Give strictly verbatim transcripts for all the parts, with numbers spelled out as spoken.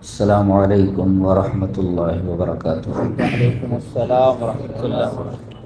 السلام علیکم ورحمۃ اللہ وبرکاتہ۔ وعلیکم السلام ورحمۃ اللہ وبرکاتہ۔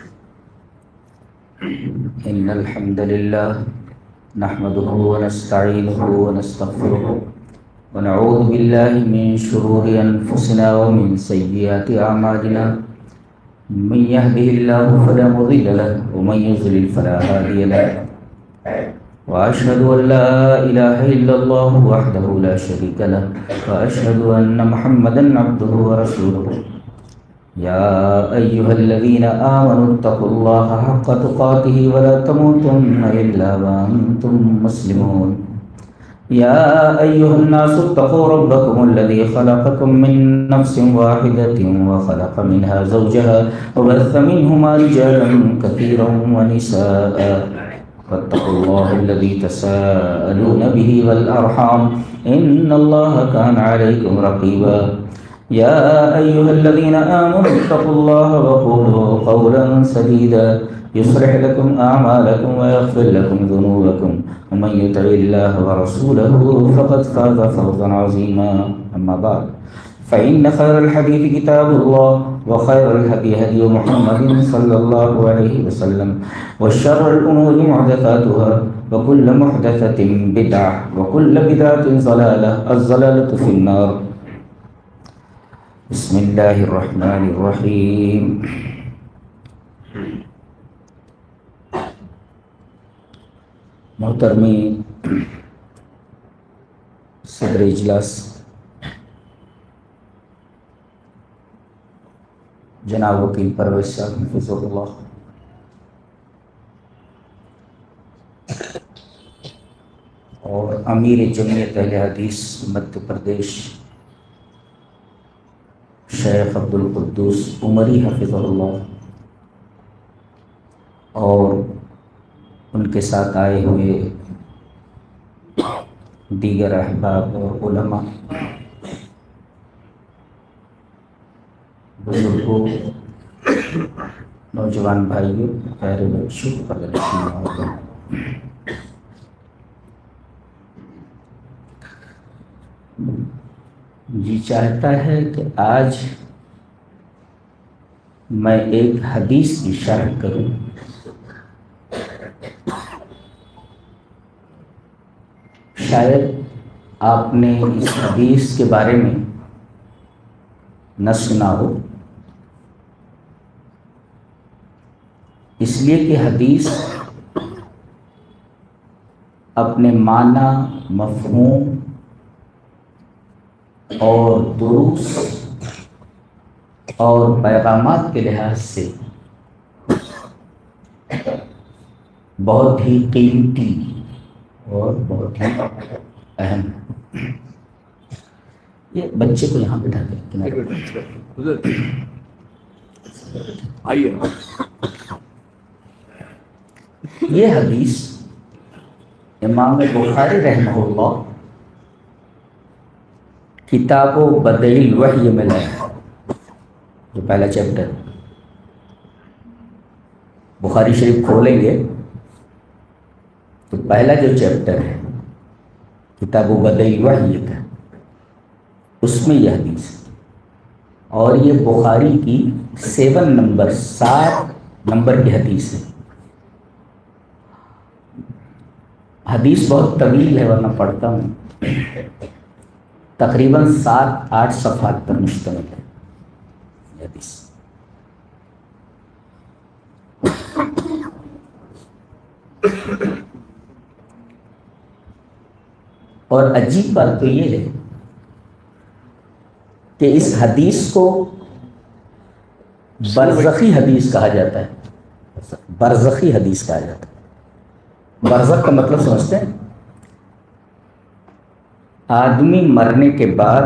ان الحمد للہ نحمده ونستعینه ونستغفره ونعوذ باللہ من شرور انفسنا ومن سیئات اعمالنا، من يهده الله فلا مضل له ومن يضلل فلا هادي له، وأشهد أن لا إله إلا الله وحده لا شريك له، وأشهد أن محمدا عبده ورسوله. يا أيها الذين آمنوا اتقوا الله حق تقاته ولا تموتن إلا وأنتم مسلمون. يا أيها الناس اتقوا ربكم الذي خلقكم من نفس واحدة وخلق منها زوجها وبث منهما رجالا كثيرا ونساء، واتقوا الله الذي تساءلون به والأرحام إن الله كان عليكم رقيبا. يا أيها الذين آمنوا اتقوا الله وقولوا قولا سديدا يصلح لكم أعمالكم ويغفر لكم ذنوبكم، ومن يطع الله ورسوله فقد فاز فوزا عظيما. أما بعد، فإن خير الحديث كتاب الله، وخير الهدي هدي محمد صلى الله عليه وسلم، وشر الأمور محدثاتها، وكل محدثة بدعة، وكل بدعة ضلالة، الضلالة في النار. بسم الله الرحمن الرحيم. محترمی صدر اجلاس جناب وکیل پرویز صاحب حفظہ اللہ، اور امیر جمعیت اہل حدیث مدھیہ پردیش شیخ عبد القدوس عمری حفظہ اللہ، اور ان کے ساتھ آئے ہوئے دیگر احباب اور علماء، بزرگوں، نوجوان بھائیوں، پیارے بچوں، جی چاہتا ہے کہ آج میں ایک حدیث کی شرح کروں. شاید آپ نے اس حدیث کے بارے میں نہ سنا ہو، اس لیے کہ حدیث اپنے معنی، مفہوم اور دروس اور پیغامات کے لحاظ سے بہت ہی قیمتی اور بہت ہی اہم ہے. یہ بچے کو یہاں بٹھا دیں. یہ حدیث امام بخاری رحمہ اللہ کتاب و بدع الوحی میں لایا، جو پہلا چیپٹر. بخاری شریف کھولیں گے تو پہلا جو چیپٹر ہے کتاب و بدع الوحی کا، اس میں یہ حدیث ہے، اور یہ بخاری کی سیون نمبر سات نمبر کی حدیث ہے. حدیث بہت طویل ہے، ورنہ پڑھتا ہوں. تقریباً سات آٹھ صفحات پر مشتمل ہے یہ حدیث. اور عجیب بات تو یہ ہے کہ اس حدیث کو برزخی حدیث کہا جاتا ہے. برزخی حدیث کہا جاتا ہے. برزخ کا مطلب سمجھتے ہیں؟ آدمی مرنے کے بعد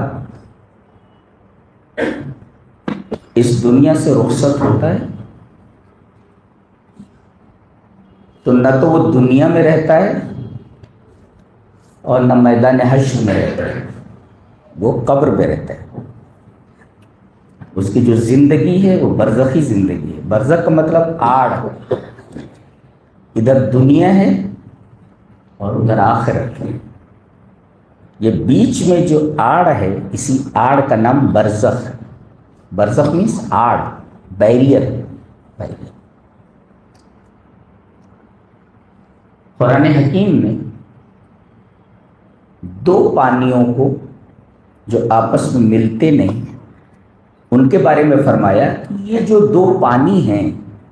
اس دنیا سے رخصت ہوتا ہے تو نہ تو وہ دنیا میں رہتا ہے اور نہ میدان حشر میں رہتا ہے، وہ قبر میں رہتا ہے. اس کی جو زندگی ہے وہ برزخی زندگی ہے. برزخ کا مطلب آڑ، ادھر دنیا ہے اور ادھر آخرت ہے. یہ بیچ میں جو آڑ ہے اسی آڑ کا نام برزخ. برزخ مینس آڑ, بیریئر. بیریئر قرآن حکیم نے دو پانیوں کو جو آپس میں ملتے نہیں ان کے بارے میں فرمایا کہ یہ جو دو پانی ہیں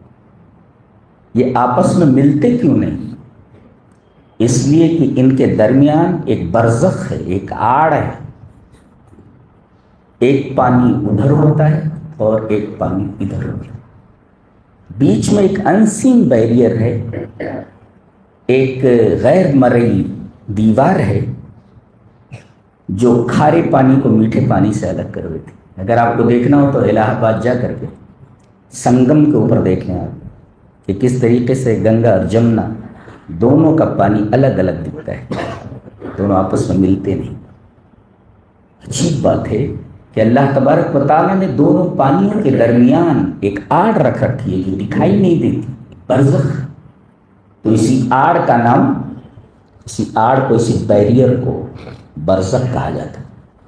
یہ آپس میں ملتے کیوں نہیں؟ اس لیے کہ ان کے درمیان ایک برزخ ہے, ایک آڑ ہے. ایک پانی ادھر ہوتا ہے اور ایک پانی ادھر ہوتا ہے. بیچ میں ایک انسین بیریئر ہے, ایک غیر مرئی دیوار ہے جو کھارے پانی کو میٹھے پانی سے الگ کر دیتی. اگر آپ کو دیکھنا ہو تو الہ آباد جا کر کے سنگم کے اوپر دیکھیں آپ کہ کس طریقے سے گنگا اور جمنا دونوں کا پانی الگ الگ دکھتا ہے, دونوں آپس میں ملتے نہیں. عجیب بات ہے کہ اللہ تبارک و تعالیٰ نے دونوں پانیوں کے درمیان ایک آڑ رکھ رکھی ہے جو دکھائی نہیں دیتی, برزخ. تو اسی آڑ کا نام, اسی آڑ کو, اسی بیریئر کو برزخ کہا جاتا ہے.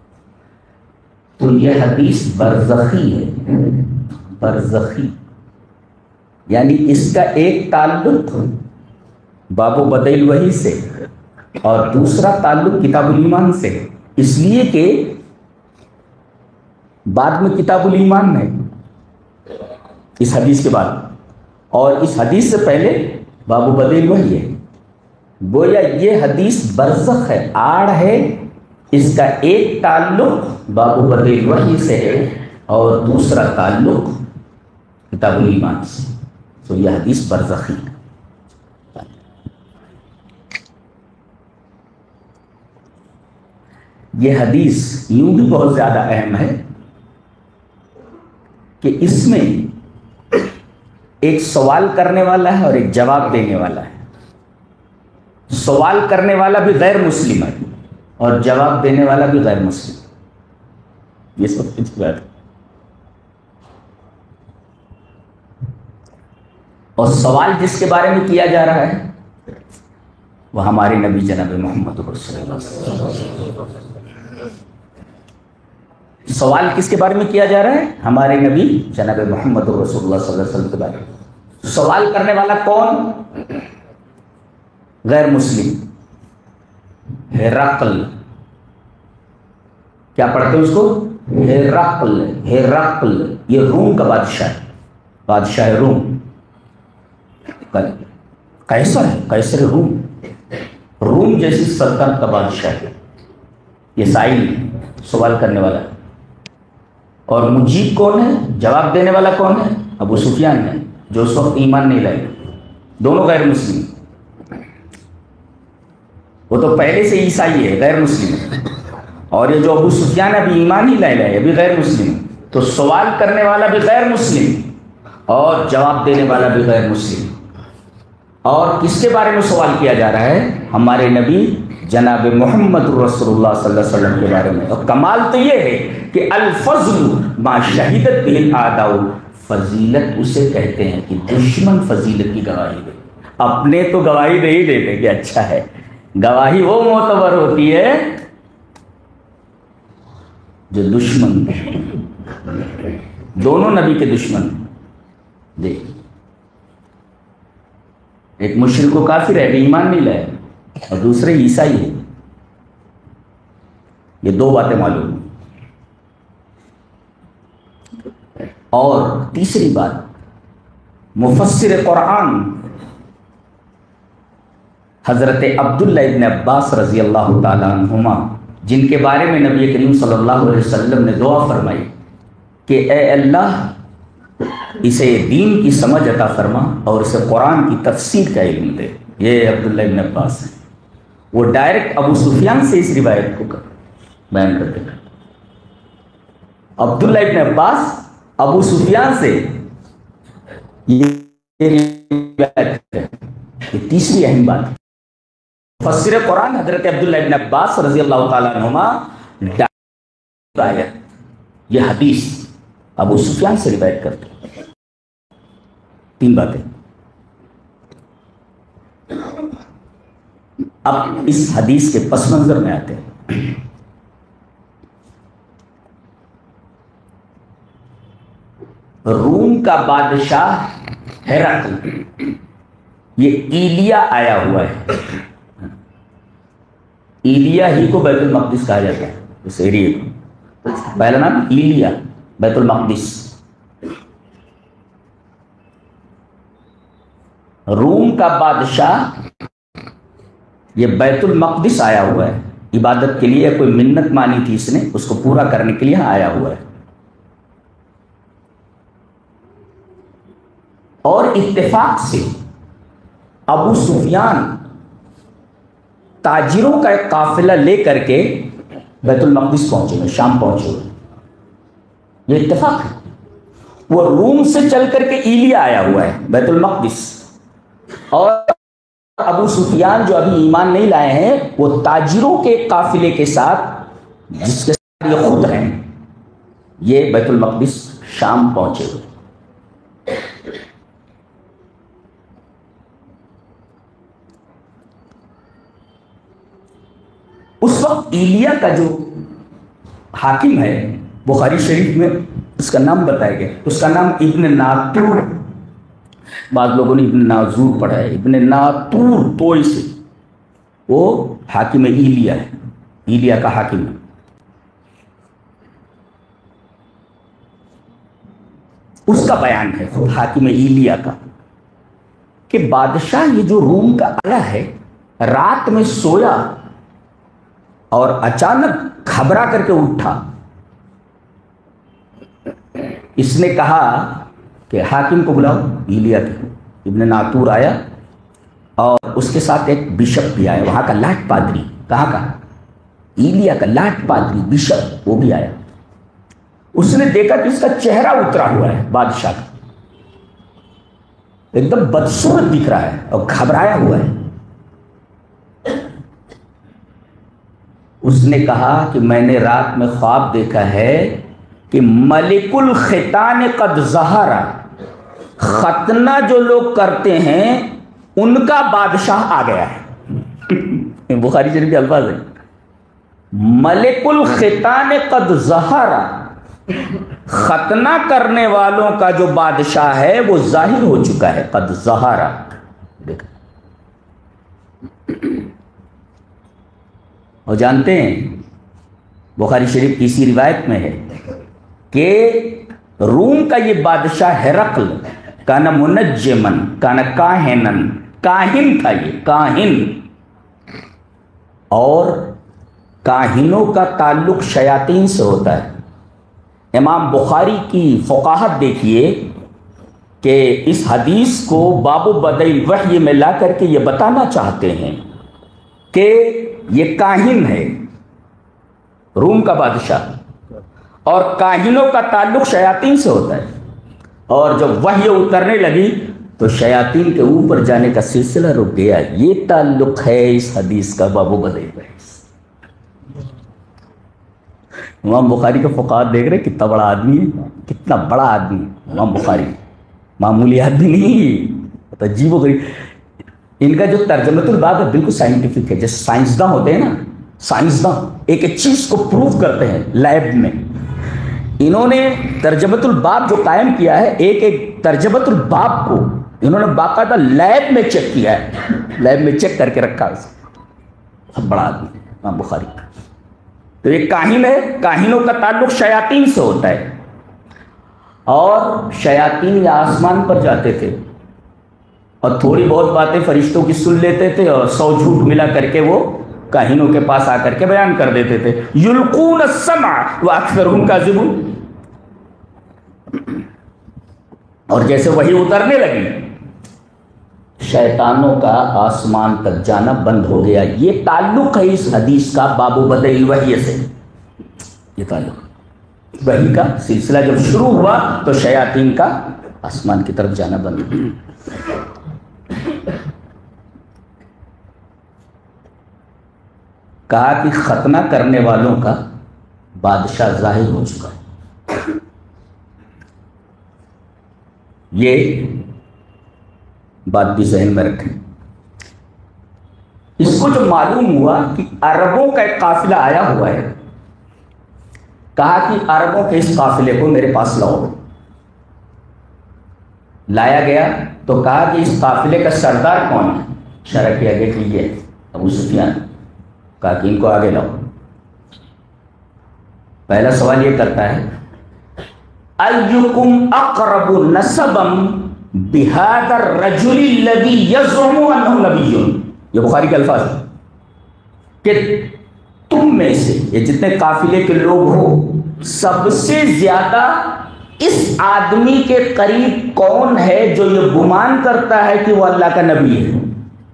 تو یہ حدیث برزخی ہے, برزخی یعنی اس کا ایک تعلق باب و بدل وحی سے اور دوسرا تعلق کتاب الایمان سے, اس لیے کہ بعد میں کتاب الایمان ہے اس حدیث کے بعد, اور اس حدیث سے پہلے باب و بدل وحی ہے. گویا یہ حدیث برزخ ہے, آڑ ہے. اس کا ایک تعلق باب و بدل وحی سے ہے اور دوسرا تعلق کتاب الایمان سے. تو یہ حدیث برزخی ہے. یہ حدیث یوں بھی بہت زیادہ اہم ہے کہ اس میں ایک سوال کرنے والا ہے اور ایک جواب دینے والا ہے. سوال کرنے والا بھی غیر مسلم ہے اور جواب دینے والا بھی غیر مسلم. یہ سب کچھ بات ہے. اور سوال جس کے بارے میں کیا جا رہا ہے وہ ہمارے نبی جناب محمد رسول اللہ. سوال کس کے بارے میں کیا جا رہا ہے؟ ہمارے نبی جناب محمد رسول اللہ صلی اللہ علیہ وسلم کے بارے میں. سوال کرنے والا کون؟ غیر مسلم. ہرقل, کیا پڑھتے ہیں اس کو؟ ہرقل. ہرقل یہ روم کا بادشاہ ہے, بادشاہ روم. قیصر ہے, قیصر روم, روم جیسی سلطنت کا بادشاہ ہے. یہ سائل سوال کرنے والا ہے. اور مجیب کون ہے؟ جواب دینے والا کون ہے؟ ابو سفیان ہے جو اس وقت ایمان نہیں لائے. دونوں غیر مسلم. وہ تو پہلے سے عیسائی ہے, غیر مسلم ہے. اور یہ جو ابو سفیان ابھی ایمان ہی لائے لائے ابھی غیر مسلم. تو سوال کرنے والا بھی غیر مسلم اور جواب دینے والا بھی غیر مسلم. اور کس کے بارے میں سوال کیا جا رہا ہے؟ ہمارے نبی جناب محمد رسول اللہ صلی اللہ علیہ وسلم کے بارے میں. اور کمال تو یہ ہے کہ الفضل ما شہیدت به الاعداء, فضیلت اسے کہتے ہیں کہ دشمن فضیلت کی گواہی دے. اپنے تو گواہی دے ہی دیتے کہ اچھا ہے, گواہی وہ معتبر ہوتی ہے جو دشمن, دونوں نبی کے دشمن. دیکھ, ایک مشرک و کافر ہے, ایمان نہیں لائے, اور دوسرے عیسائی ہے. یہ دو باتیں معلوم. اور تیسری بات, مفسر قرآن حضرت عبداللہ ابن عباس رضی اللہ تعالیٰ عنہما, جن کے بارے میں نبی کریم صلی اللہ علیہ وسلم نے دعا فرمائی کہ اے اللہ اسے دین کی سمجھ عطا فرما اور اسے قرآن کی تفسیر کا علم دے. یہ عبداللہ ابن عباس ہیں. وہ ڈائریکٹ ابو سفیان سے اس روایت کو بیان کرتے ہیں. عبداللہ ابن عباس ابو سفیان سے یہ روایت ہے. یہ تیسری اہم بات. مفسر قرآن حضرت عبداللہ ابن عباس رضی اللہ تعالیٰ عنہما یہ حدیث ابو سفیان سے روایت کرتے ہیں. تین باتیں. اب اس حدیث کے پس منظر میں آتے ہیں. روم کا بادشاہ ہرقل، یہ ایلیا آیا ہوا ہے. ایلیا ہی کو بیت المقدس کہا جاتا ہے اس ایریے کو. پہلا نام ایلیا، بیت المقدس. روم کا بادشاہ یہ بیت المقدس آیا ہوا ہے عبادت کے لیے. کوئی منت مانی تھی اس نے، اس کو پورا کرنے کے لیے آیا ہوا ہے. اور اتفاق سے ابو سفیان تاجروں کا ایک قافلہ لے کر کے بیت المقدس پہنچے ہوئے، شام پہنچے ہوئے. یہ اتفاق ہے. وہ روم سے چل کر کے ایلیا آیا ہوا ہے بیت المقدس، اور ابو سفیان جو ابھی ایمان نہیں لائے ہیں وہ تاجروں کے قافلے کے ساتھ، جس کے ساتھ یہ خود ہیں، یہ بیت المقدس شام پہنچے ہوئے. اس وقت ایلیا کا جو حاکم ہے بخاری شریف میں اس کا نام بتایا گیا، اس کا نام ابن ناتور. بعض لوگوں نے ابن ناظور پڑھا ہے، ابن ناتور توئی سے. وہ حاکم ایلیا ہے، ایلیا کا حاکم ہے. اس کا بیان ہے خود حاکم ایلیا کا کہ بادشاہ یہ جو روم کا آیا ہے رات میں سویا اور اچانک گھبرا کر کے اٹھا. اس نے کہا کہ حاکم کو بلاؤ. ایلیا کے ابن ناتور آیا اور اس کے ساتھ ایک بشپ بھی آیا، وہاں کا لاٹ پادری. کہاں کا؟ ایلیا کا لاٹ پادری بشپ، وہ بھی آیا. اس نے دیکھا کہ اس کا چہرہ اترا ہوا ہے بادشاہ کا، ایک دم بدصورت دکھ رہا ہے اور گھبرایا ہوا ہے. اس نے کہا کہ میں نے رات میں خواب دیکھا ہے کہ ملک الختان قد ظہر، ختنہ جو لوگ کرتے ہیں ان کا بادشاہ آ گیا ہے. بخاری شریف کے الفاظ ہیں، ملک الختان قد ظہر، ختنہ کرنے والوں کا جو بادشاہ ہے وہ ظاہر ہو چکا ہے. قد ظہر، دیکھا. اور جانتے ہیں بخاری شریف کی اسی روایت میں ہے کہ روم کا یہ بادشاہ ہرقل کانا منجمن کانا کاہنن، کاہن تھا. یہ کاہن، اور کاہنوں کا تعلق شیاطین سے ہوتا ہے. امام بخاری کی فقاہت دیکھیے کہ اس حدیث کو باب بدء الوحی میں لا کر کے یہ بتانا چاہتے ہیں کہ یہ کاہن ہے روم کا بادشاہ، اور کاہنوں کا تعلق شیاطین سے ہوتا ہے. اور جب وحی اترنے لگی تو شیاطین کے اوپر جانے کا سلسلہ رک گیا. یہ تعلق ہے اس حدیث کا باب بدء الوحی. امام بخاری کا فقاہت دیکھ رہے کتنا بڑا آدمی ہے، کتنا بڑا آدمی ہے امام بخاری. معمولی آدمی نہیں، عجیب و غریب. ان کا جو ترجمۃ الباب ہے بالکل سائنٹیفک ہے. جیسے سائنسداں ہوتے ہیں نا، سائنسداں ایک ایک چیز کو پروف کرتے ہیں لیب میں. انہوں نے ترجمۃ الباب جو قائم کیا ہے، ایک ایک ترجمۃ الباب کو انہوں نے باقاعدہ لیب میں چیک کیا ہے، لیب میں چیک کر کے رکھا ہے. بہت بڑا آدمی امام بخاری. تو یہ کاہن ہے، کاہنوں کا تعلق شیاطین سے ہوتا ہے. اور شیاطین یا آسمان پر جاتے تھے اور تھوڑی بہت باتیں فرشتوں کی سن لیتے تھے اور سو جھوٹ ملا کر کے وہ کاہنوں کے پاس آ کر کے بیان کر دیتے تھے. یلقون السمع واکثرهم کاذبون. اور جیسے وہی اترنے لگی شیطانوں کا آسمان تک جانا بند ہو گیا. یہ تعلق ہے اس حدیث کا باب بدء الوحی سے. یہ تعلق وحی کا سلسلہ جب شروع ہوا تو شیاطین کا آسمان کی طرف جانا بند ہو گیا. کہا کہ ختنہ کرنے والوں کا بادشاہ ظاہر ہو چکا ہے. یہ بات بھی ذہن میں رکھیں. اس کو جو معلوم ہوا کہ عربوں کا ایک قافلہ آیا ہوا ہے، کہا کہ عربوں کے اس قافلے کو میرے پاس لاؤ. لایا گیا تو کہا کہ اس قافلے کا سردار کون ہے؟ اشارہ کیا گیا کہ یہ ابو سفیان. کہا کہ ان کو آگے لاؤ. پہلا سوال یہ کرتا ہے ایکم اقرب نسبا بهذا الرجل الذي يزعم انه نبي. یہ بخاری کے الفاظ ہیں کہ تم میں سے یہ جتنے قافلے کے لوگ ہو سب سے زیادہ اس آدمی کے قریب کون ہے جو یہ گمان کرتا ہے کہ وہ اللہ کا نبی ہے؟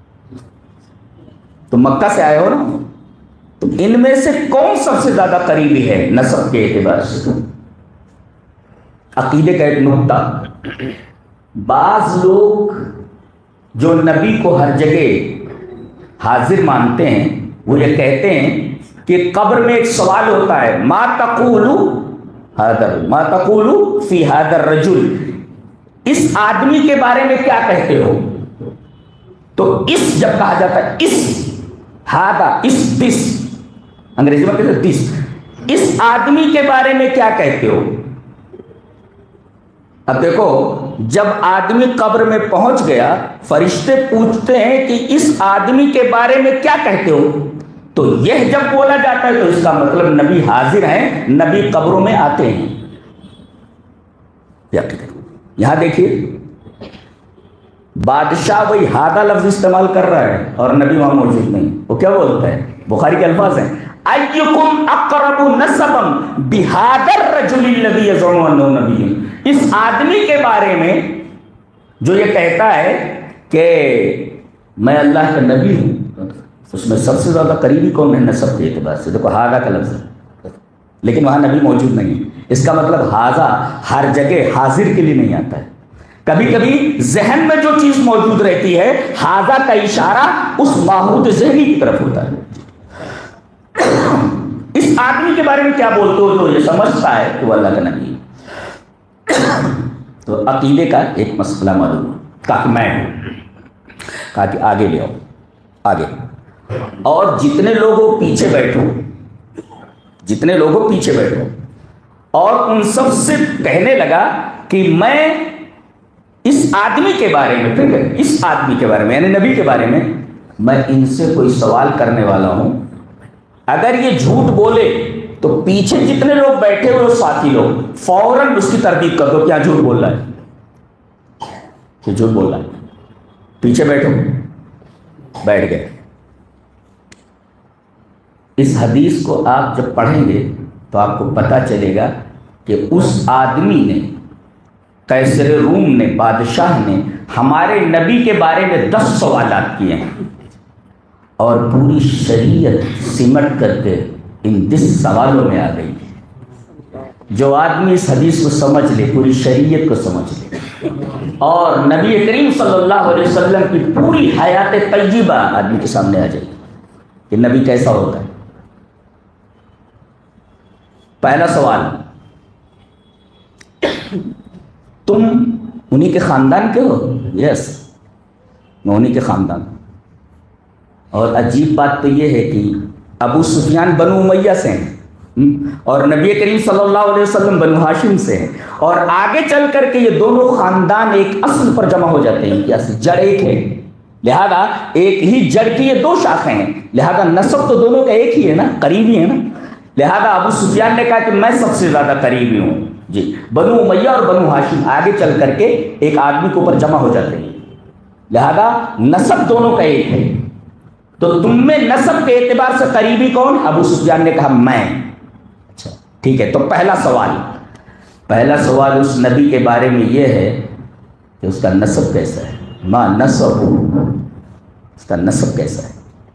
تو مکہ سے آئے ہو نا، تو ان میں سے کون سب سے زیادہ قریبی ہے نسب کے اعتبار سے؟ عقیدے کا ایک نقطہ، بعض لوگ جو نبی کو ہر جگہ حاضر مانتے ہیں وہ یہ کہتے ہیں کہ قبر میں ایک سوال ہوتا ہے ما تقول حاضر ما تقول فی حاضر رجل، اس آدمی کے بارے میں کیا کہتے ہو؟ تو اس جب کہا جاتا ہے اس ہادا اس دس، انگریزی میں کہتے ہیں دس، اس آدمی کے بارے میں کیا کہتے ہو؟ اب دیکھو جب آدمی قبر میں پہنچ گیا فرشتے پوچھتے ہیں کہ اس آدمی کے بارے میں کیا کہتے ہو، تو یہ جب بولا جاتا ہے تو اس کا مطلب نبی حاضر ہیں، نبی قبروں میں آتے ہیں. یہاں دیکھیے بادشاہ وہی ہادہ لفظ استعمال کر رہا ہے اور نبی وہاں موجود نہیں. وہ کیا بولتا ہے؟ بخاری کے الفاظ ہیں ایکم اقرب نسبا بهذا الرجل الذي يزعم انه نبي. اس آدمی کے بارے میں جو یہ کہتا ہے کہ میں اللہ کا نبی ہوں، اس میں سب سے زیادہ قریبی کون ہے نسب کے اعتبار سے؟ دیکھو ہاذا کا لفظ ہے لیکن وہاں نبی موجود نہیں ہے. اس کا مطلب ہاذا ہر جگہ حاضر کے لیے نہیں آتا ہے. کبھی کبھی ذہن میں جو چیز موجود رہتی ہے ہاذا کا اشارہ اس ماحود ذہنی کی طرف ہوتا ہے. اس آدمی کے بارے میں کیا بولتے ہو جو یہ سمجھتا ہے کہ وہ اللہ کا نبی ہے؟ تو عقیدے کا ایک مسئلہ معلوم کہا کہ میں ہوں، کہا کہ آگے لے آؤ آگے، اور جتنے لوگوں پیچھے بیٹھو جتنے لوگوں پیچھے بیٹھو اور ان سب سے کہنے لگا کہ میں اس آدمی کے بارے میں پھر اس آدمی کے بارے میں یعنی نبی کے بارے میں میں ان سے کوئی سوال کرنے والا ہوں. اگر یہ جھوٹ بولے تو پیچھے جتنے لوگ بیٹھے ہوئے ساتھی لوگ فوراً اس کی تردید کر دو کیا جھوٹ بول رہا ہے، کہ جھوٹ بول رہا ہے. پیچھے بیٹھو، بیٹھ گئے. اس حدیث کو آپ جب پڑھیں گے تو آپ کو پتہ چلے گا کہ اس آدمی نے قیصر روم نے بادشاہ نے ہمارے نبی کے بارے میں دس سوالات کیے ہیں اور پوری شریعت سمٹ کر کے ان دس سوالوں میں آ گئی. جو آدمی اس حدیث کو سمجھ لے پوری شریعت کو سمجھ لے اور نبی کریم صلی اللہ علیہ وسلم کی پوری حیات طیبہ آدمی کے سامنے آ جائے کہ نبی کیسا ہوتا ہے. پہلا سوال، تم انہی کے خاندان کے ہو؟ یس میں انہی کے خاندان. اور عجیب بات تو یہ ہے کہ ابو سفیان بنو امیہ سے ہیں اور نبی کریم صلی اللہ علیہ وسلم بنو ہاشم سے ہیں، اور آگے چل کر کے یہ دونوں خاندان ایک اصل پر جمع ہو جاتے ہیں کہ جڑ ایک ہے، لہذا ایک ہی جڑ کی یہ دو شاخیں ہیں، لہذا نسب تو دونوں کا ایک ہی ہے نا، قریبی ہے نا. لہذا ابو سفیان نے کہا کہ میں سب سے زیادہ قریبی ہوں جی. بنو امیہ اور بنو ہاشم آگے چل کر کے ایک آدمی کے اوپر جمع ہو جاتے ہیں، لہذا نسب دونوں کا ایک ہے. تو تم میں نسب کے اعتبار سے قریبی کون؟ ابو سفیان نے کہا میں. اچھا ٹھیک ہے، تو پہلا سوال پہلا سوال اس نبی کے بارے میں یہ ہے کہ اس کا نسب کیسا ہے. ماں نسب، اس کا نسب کیسا ہے؟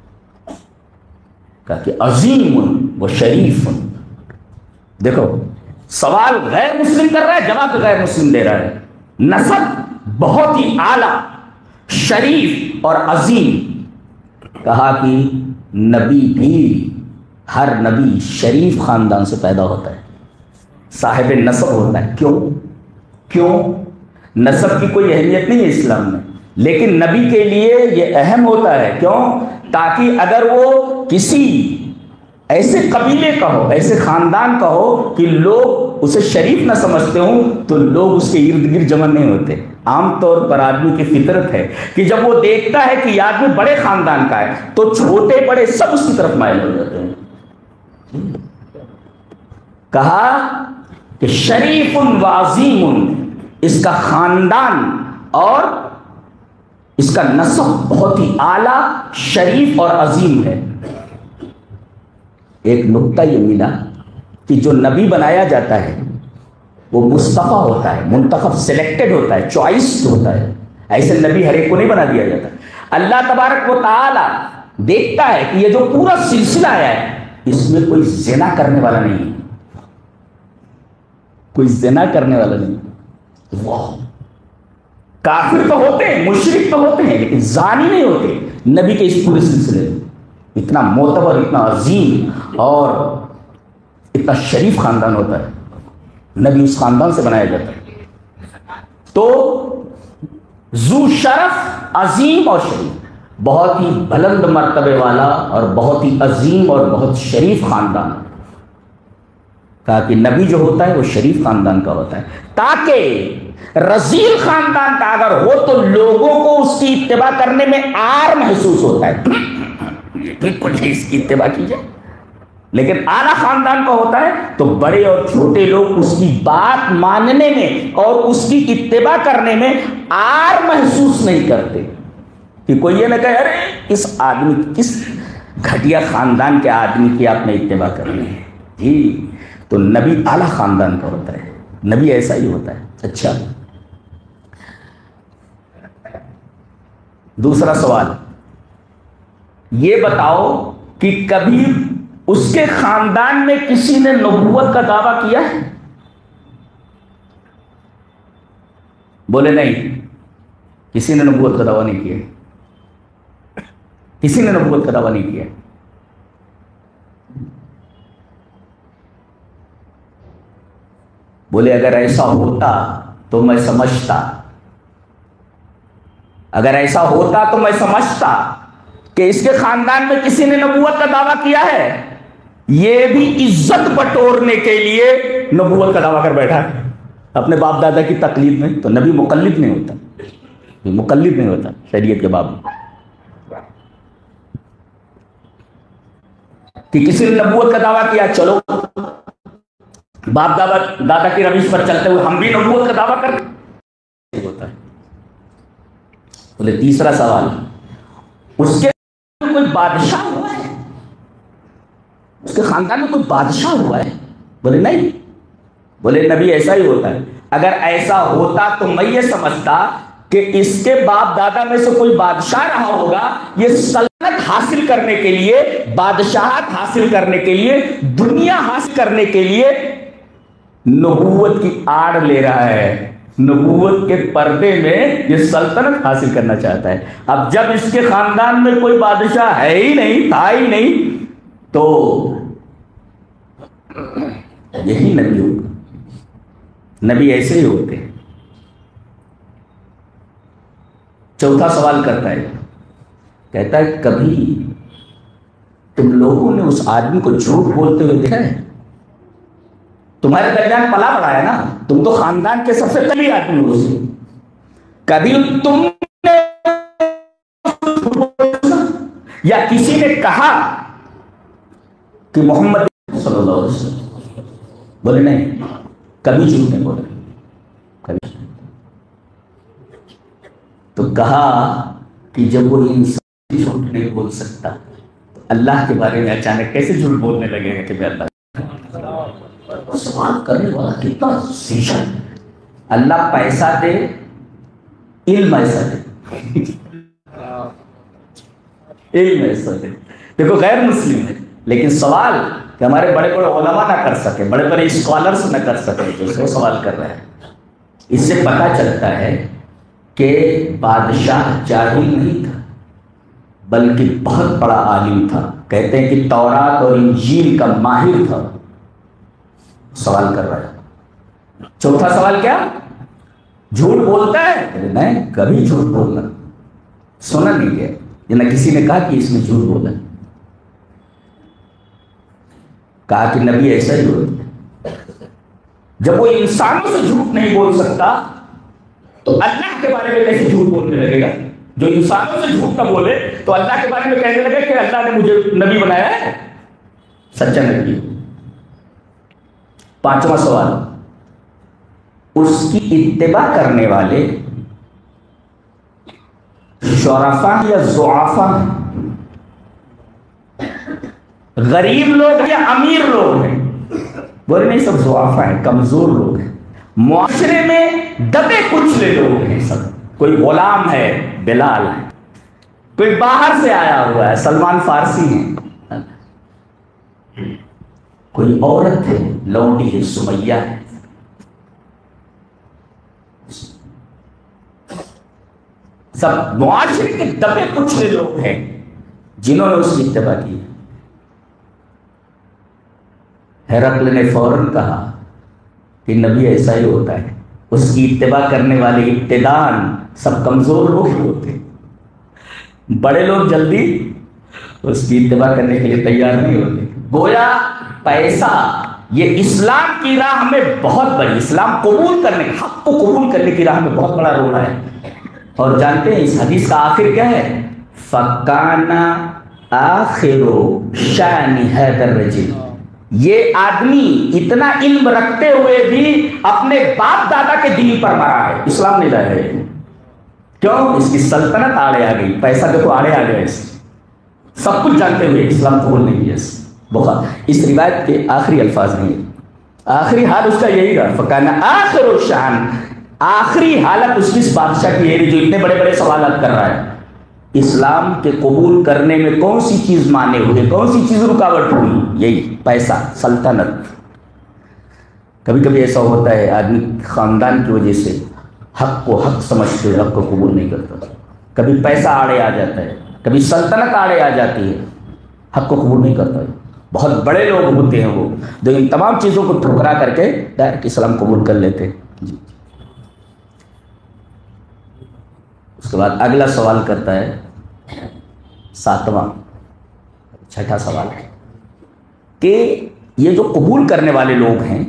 کہا کہ عظیم و شریف. دیکھو سوال غیر مسلم کر رہا ہے، جواب غیر مسلم دے رہا ہے. نسب بہت ہی اعلیٰ، شریف اور عظیم. کہا کہ نبی بھی ہر نبی شریف خاندان سے پیدا ہوتا ہے، صاحب نسب ہوتا ہے. کیوں کیوں نسب کی کوئی اہمیت نہیں ہے اسلام میں، لیکن نبی کے لیے یہ اہم ہوتا ہے. کیوں؟ تاکہ اگر وہ کسی ایسے قبیلے کا ہو، ایسے خاندان کا ہو کہ لوگ اسے شریف نہ سمجھتے ہوں، تو لوگ اس کے ارد گرد جمع نہیں ہوتے۔ عام طور پر آدمی کی فطرت ہے کہ جب وہ دیکھتا ہے کہ یہ آدمی بڑے خاندان کا ہے تو چھوٹے بڑے سب اس کی طرف مائل ہو جاتے ہیں۔ کہا کہ شریف و عظیم، اس کا خاندان اور اس کا نسب بہت ہی اعلیٰ، شریف اور عظیم ہے۔ ایک نقطہ یہ ملا کہ جو نبی بنایا جاتا ہے وہ مصطفیٰ ہوتا ہے، منتخب، سلیکٹڈ ہوتا ہے، چوائس ہوتا ہے۔ ایسے نبی ہر ایک کو نہیں بنا دیا جاتا۔ اللہ تبارک و تعالی دیکھتا ہے کہ یہ جو پورا سلسلہ آیا ہے اس میں کوئی زنا کرنے والا نہیں ہے، کوئی زنا کرنے والا نہیں۔ واہ، کافر تو ہوتے ہیں، مشرک تو ہوتے ہیں، لیکن زانی نہیں ہوتے نبی کے اس پورے سلسلے میں۔ اتنا معتبر، اتنا عظیم اور اتنا شریف خاندان ہوتا ہے، نبی اس خاندان سے بنایا جاتا ہے۔ تو ذو شرف، عظیم اور شریف، بہت ہی بلند مرتبے والا اور بہت ہی عظیم اور بہت شریف خاندان۔ کہا کہ نبی جو ہوتا ہے وہ شریف خاندان کا ہوتا ہے، تاکہ رذیل خاندان کا اگر ہو تو لوگوں کو اس کی اتباع کرنے میں عار محسوس ہوتا ہے، بالکل اس کی اتباع کیجئے۔ لیکن اعلیٰ خاندان کا ہوتا ہے تو بڑے اور چھوٹے لوگ اس کی بات ماننے میں اور اس کی اتباع کرنے میں عار محسوس نہیں کرتے، کہ کوئی یہ نہ کہے ارے اس آدمی، کس گھٹیا خاندان کے آدمی کی آپ نے اتباع کرنی ہے۔ جی، تو نبی اعلیٰ خاندان کا ہوتا ہے، نبی ایسا ہی ہوتا ہے۔ اچھا، دوسرا سوال یہ بتاؤ کہ کبھی اس کے خاندان میں کسی نے نبوت کا دعویٰ کیا ہے؟ بولے نہیں، کسی نے نبوت کا دعویٰ نہیں کیا، کسی نے نبوت کا دعویٰ نہیں کیا۔ بولے اگر ایسا ہوتا تو میں سمجھتا، اگر ایسا ہوتا تو میں سمجھتا کہ اس کے خاندان میں کسی نے نبوت کا دعویٰ کیا ہے، یہ بھی عزت بٹورنے کے لیے نبوت کا دعویٰ کر بیٹھا ہے اپنے باپ دادا کی تقلید میں۔ تو نبی مقلد نہیں ہوتا، مقلد نہیں ہوتا شریعت کے باب میں، کہ کسی نے نبوت کا دعویٰ کیا چلو باپ دادا دادا کی روش پر چلتے ہوئے ہم بھی نبوت کا دعویٰ کرتے ہوتا ہے۔ بولے تیسرا سوال، اس کے کوئی بادشاہ ہوا ہے، اس کے خاندان میں کوئی بادشاہ ہوا ہے؟ بولے نہیں۔ بولے نبی ایسا ہی ہوتا ہے، اگر ایسا ہوتا تو میں یہ سمجھتا کہ اس کے باپ دادا میں سے کوئی بادشاہ رہا ہوگا، یہ سلطنت حاصل کرنے کے لیے، بادشاہت حاصل کرنے کے لیے، دنیا حاصل کرنے کے لیے نبوت کی آڑ لے رہا ہے، نبوت کے پردے میں یہ سلطنت حاصل کرنا چاہتا ہے۔ اب جب اس کے خاندان میں کوئی بادشاہ ہے ہی نہیں، تھا ہی نہیں، تو یہی نبی ہوگا، نبی ایسے ہی ہوتے ہیں۔ چوتھا سوال کرتا ہے، کہتا ہے کبھی تم لوگوں نے اس آدمی کو جھوٹ بولتے ہوئے دیکھا ہے؟ تمہارے درمیان پلا پڑا ہے نا، تم تو خاندان کے سب سے قریبی آدمی ہو، کبھی تم نے یا کسی نے کہا کہ محمد صلی اللہ علیہ وسلم؟ بولے نہیں، کبھی جھوٹ نہیں بولے، کبھی۔ تو کہا کہ جب وہ انسان جھوٹ نہیں بول سکتا تو اللہ کے بارے میں اچانک کیسے جھوٹ بولنے لگے گا کہ میں اللہ؟ سوال کرنے والا کتنا سیشن، اللہ پیسہ دے، علم ایسا دے، علم ایسا دے۔ دیکھو غیر مسلم ہے لیکن سوال کہ ہمارے بڑے بڑے علماء نہ کر سکے، بڑے بڑے اسکالرس نہ کر سکے، جو سو سوال کر رہے ہیں، اس سے پتہ چلتا ہے کہ بادشاہ جاہل نہیں تھا بلکہ بہت بڑا عالم تھا۔ کہتے ہیں کہ تورات اور انجیل کا ماہر تھا، سوال کر رہا ہے۔ چوتھا سوال کیا؟ جھوٹ بولتا ہے؟ نہیں، کبھی جھوٹ بولنا سنا نہیں گیا۔ نہ کسی نے کہا کہ اس میں جھوٹ بولا، کہا کہ نبی ایسا ہی ہوتا ہے۔ جب وہ انسانوں سے جھوٹ نہیں بول سکتا تو اللہ کے بارے میں کیسے جھوٹ بولنے لگے گا؟ جو انسانوں سے جھوٹ نہ بولے تو اللہ کے بارے میں کہنے لگے کہ اللہ نے مجھے نبی بنایا ہے، سچا نبی۔ پانچواں سوال، اس کی اتباع کرنے والے شرفا یا ضعفا، غریب لوگ ہیں یا امیر لوگ ہیں؟ بولے نہیں، سب ضعفا ہیں، کمزور لوگ ہیں، معاشرے میں دبے کچلے لوگ ہیں سب۔ کوئی غلام ہے بلال ہے، کوئی باہر سے آیا ہوا ہے سلمان فارسی ہیں، کوئی عورت ہے لونڈی ہے سمیہ ہے، سب معاشرے کے دبے کچلے لوگ ہیں جنہوں نے اس کی اتباع کی۔ ہرقل نے فوراً کہا کہ نبی ایسا ہی ہوتا ہے، اس کی اتباع کرنے والے ابتداءً سب کمزور لوگ ہی ہوتے ہیں، بڑے لوگ جلدی اس کی اتباع کرنے کے لیے تیار نہیں ہوتے۔ گویا پیسہ یہ اسلام کی راہ میں بہت بڑی، اسلام قبول کرنے، حق کو قبول کرنے کی راہ میں بہت بڑا رول ہے۔ اور جانتے ہیں اس حدیث کا آخر کیا ہے؟ فَكَانَ آخِرُ شَأْنِ هَذَا الرَّجُلِ، یہ آدمی اتنا علم رکھتے ہوئے بھی اپنے باپ دادا کے دین پر مرا ہے، اسلام نہیں لایا ہے۔ کیوں؟ اس کی سلطنت آڑے آ گئی، پیسہ دیکھو آڑے آ گیا، اس سب کچھ جانتے ہوئے اسلام قبول نہیں کیا۔ بخار اس روایت کے آخری الفاظ ہیں، آخری حال اس کا یہی رہا، فَكَانَ آخِرُ شَأْنِ، آخری حالت اس کی اس بادشاہ کی ہے جو اتنے بڑے بڑے سوالات کر رہا ہے۔ اسلام کے قبول کرنے میں کون سی چیز مانے ہوئے، کون سی چیز رکاوٹ ہوئی؟ یہی پیسہ، سلطنت۔ کبھی کبھی ایسا ہوتا ہے آدمی خاندان کی وجہ سے حق کو حق سمجھتے ہوئے حق کو قبول نہیں کرتا، کبھی پیسہ آڑے آ جاتا ہے، کبھی سلطنت آڑے آ جاتی ہے، حق کو قبول نہیں کرتا ہے۔ بہت بڑے لوگ ہوتے ہیں وہ جو ان تمام چیزوں کو ٹھکرا کر کے ڈائریکٹ اسلام قبول کر لیتے ہیں۔ جی اس کے بعد اگلا سوال کرتا ہے ساتواں چھٹا سوال ہے کہ یہ جو قبول کرنے والے لوگ ہیں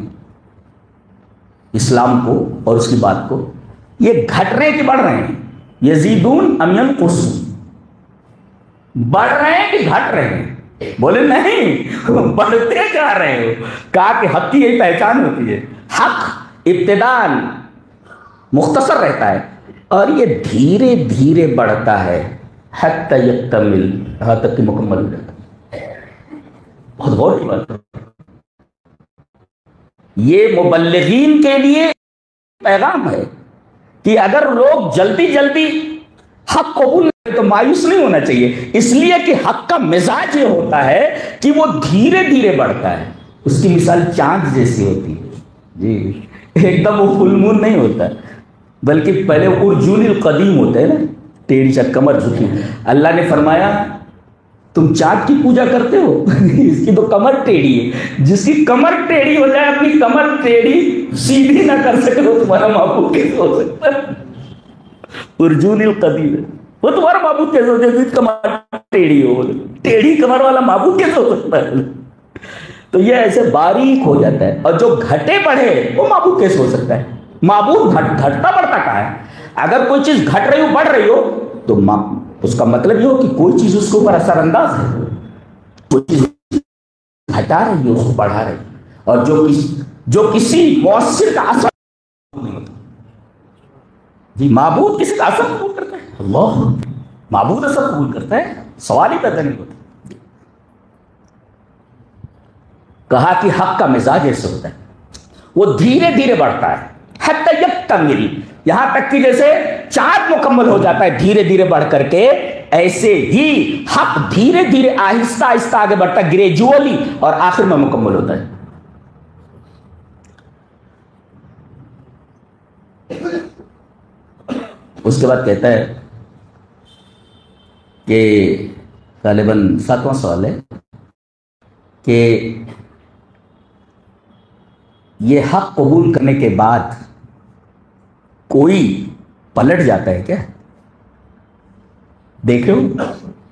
اسلام کو اور اس کی بات کو، یہ گھٹ رہے ہیں کہ بڑھ رہے ہیں؟ یزیدون ام ینقصون، بڑھ رہے ہیں کہ گھٹ رہے ہیں؟ بولے نہیں، بڑھتے جا رہے ہو۔ کہا کہ حق کی یہی پہچان ہوتی ہے، حق ابتداء مختصر رہتا ہے اور یہ دھیرے دھیرے بڑھتا ہے حتی یکتمل، یہاں تک کہ مکمل ہو جاتا ہے۔ بہت غور کی بات ہے، یہ مبلغین کے لیے پیغام ہے کہ اگر لوگ جلدی جلدی حق قبول کریں تو مایوس نہیں ہونا چاہیے، اس لیے کہ حق کا مزاج یہ ہوتا ہے کہ وہ دھیرے دھیرے بڑھتا ہے۔ اس کی مثال چاند جیسی ہوتی ہے، جی ایک دم وہ فل مون نہیں ہوتا، بلکہ پہلے ارجون القدیم ہوتے ہیں نا، ٹیڑھی سا کمر جھکی۔ اللہ نے فرمایا تم چاند کی پوجا کرتے ہو، اس کی تو کمر ٹیڑھی ہے، جس کی کمر ٹیڑھی ہو جائے اپنی کمر ٹیڑھی سیدھی نہ کر سکے وہ تمہارا معبود کیسے ہو سکتا ہے؟ ارجون القدیم ہے، وہ تمہارا معبود کیسے ہو جائے کمر ٹیڑھی ہو؟ ٹیڑھی کمر والا معبود کیسے ہو سکتا ہے؟ تو یہ ایسے باریک ہو جاتا ہے، اور جو گھٹے بڑھے وہ معبود کیسے ہو سکتا ہے؟ معبود گھٹ گھٹتا بڑھتا کہاں ہے؟ اگر کوئی چیز گھٹ رہی ہو بڑھ رہی ہو تو اس کا مطلب یہ ہو کہ کوئی چیز اس کے اوپر اثر انداز ہے، کوئی چیز گھٹا رہی ہے اس کو بڑھا رہی ہے، اور جو کسی جو کسی مؤثر کا اثر نہیں ہوتا۔ جی معبود کسی کا اثر قبول کرتا ہے؟ اللہ معبود اثر قبول کرتا ہے، سوال ہی پیدا نہیں ہوتا۔ کہا کہ حق کا مزاج ایسے ہوتا ہے، وہ دھیرے دھیرے بڑھتا ہے حتی یکتمل، یہاں تک کہ جیسے چاند مکمل ہو جاتا ہے دھیرے دھیرے بڑھ کر کے، ایسے ہی حق دھیرے دھیرے آہستہ آہستہ آگے بڑھتا ہے گریجولی، اور آخر میں مکمل ہوتا ہے۔ اس کے بعد کہتا ہے کہ غالباً ساتواں سوال ہے کہ یہ حق قبول کرنے کے بعد کوئی پلٹ جاتا ہے کیا؟ دیکھو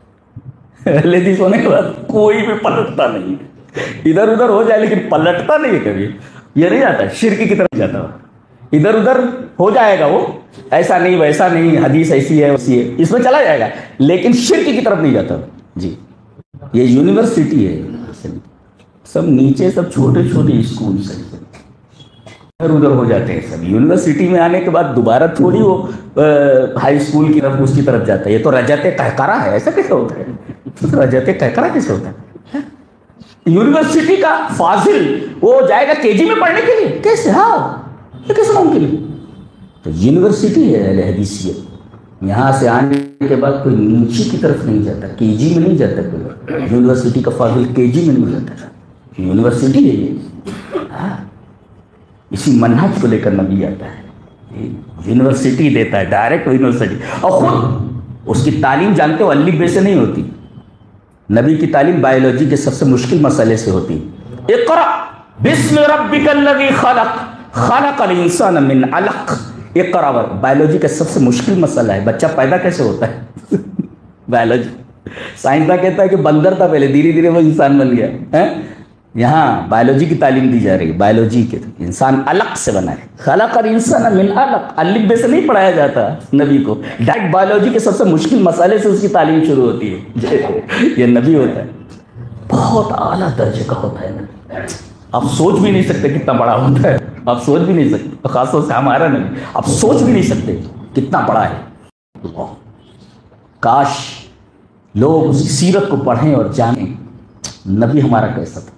اہل حدیث ہونے کے بعد کوئی بھی پلٹتا نہیں، ادھر ادھر ہو جائے لیکن پلٹتا نہیں ہے کبھی، یہ نہیں جاتا شرک کی طرف جاتا ہو، ادھر ادھر ہو جائے گا وہ، ایسا نہیں ویسا نہیں، حدیث ایسی ہے ویسی ہے، اس میں چلا جائے گا لیکن شرک کی طرف نہیں جاتا جی۔ یہ یونیورسٹی ہے، سب نیچے سب چھوٹے چھوٹے اسکول سے ادھر ادھر ہو جاتے ہیں سب، یونیورسٹی میں آنے کے بعد دوبارہ تھوڑی وہ ہائی اسکول کی طرف اس کی طرف جاتا ہے، یہ تو رجت قہقرہ ہے، ایسا کیسے ہوتا ہے؟ رجت قہقرہ کیسے ہوتا ہے؟ یونیورسٹی کا فاضل وہ جائے گا کے جی میں پڑھنے کے لیے کیسے؟ ہاں یہ کیسے ممکن ہے؟ تو یونیورسٹی ہے اہل حدیثیت، یہاں سے آنے کے بعد کوئی نیچے کی طرف نہیں جاتا، کے جی میں نہیں جاتا کوئی، یونیورسٹی کا فاضل کے جی میں نہیں جاتا، یونیورسٹی ہے یہ، ہاں اسی منہج کو لے کر نبی آتا ہے، یونیورسٹی دیتا ہے ڈائریکٹ یونیورسٹی، اور خود اس کی تعلیم جانتے ہو الف بے سے نہیں ہوتی، نبی کی تعلیم بایولوجی کے سب سے مشکل مسئلے سے ہوتی، اقرأ بسم ربک الذی خلق خلق الانسان من علق، اقرأ بایولوجی کا سب سے مشکل مسئلہ ہے، بچہ پیدا کیسے ہوتا ہے؟ بایولوجی سائنسداں کہتا ہے کہ بندر تھا پہلے، دھیرے دھیرے وہ انسان بن گیا، یہاں بایولوجی کی تعلیم دی جا رہی ہے، بایولوجی کے انسان علق سے بنا ہے، خلق الانسان من علق، الف بے سے نہیں پڑھایا جاتا نبی کو، ڈائریکٹ بایولوجی کے سب سے مشکل مسئلے سے اس کی تعلیم شروع ہوتی ہے، یہ نبی ہوتا ہے، بہت اعلیٰ درجے کا ہوتا ہے نبی، آپ سوچ بھی نہیں سکتے کتنا بڑا ہوتا ہے، آپ سوچ بھی نہیں سکتے، خاص طور سے ہمارا نبی آپ سوچ بھی نہیں سکتے کتنا بڑا ہے، کاش لوگ اس کی سیرت کو پڑھیں اور جانیں نبی ہمارا کیسا تھا،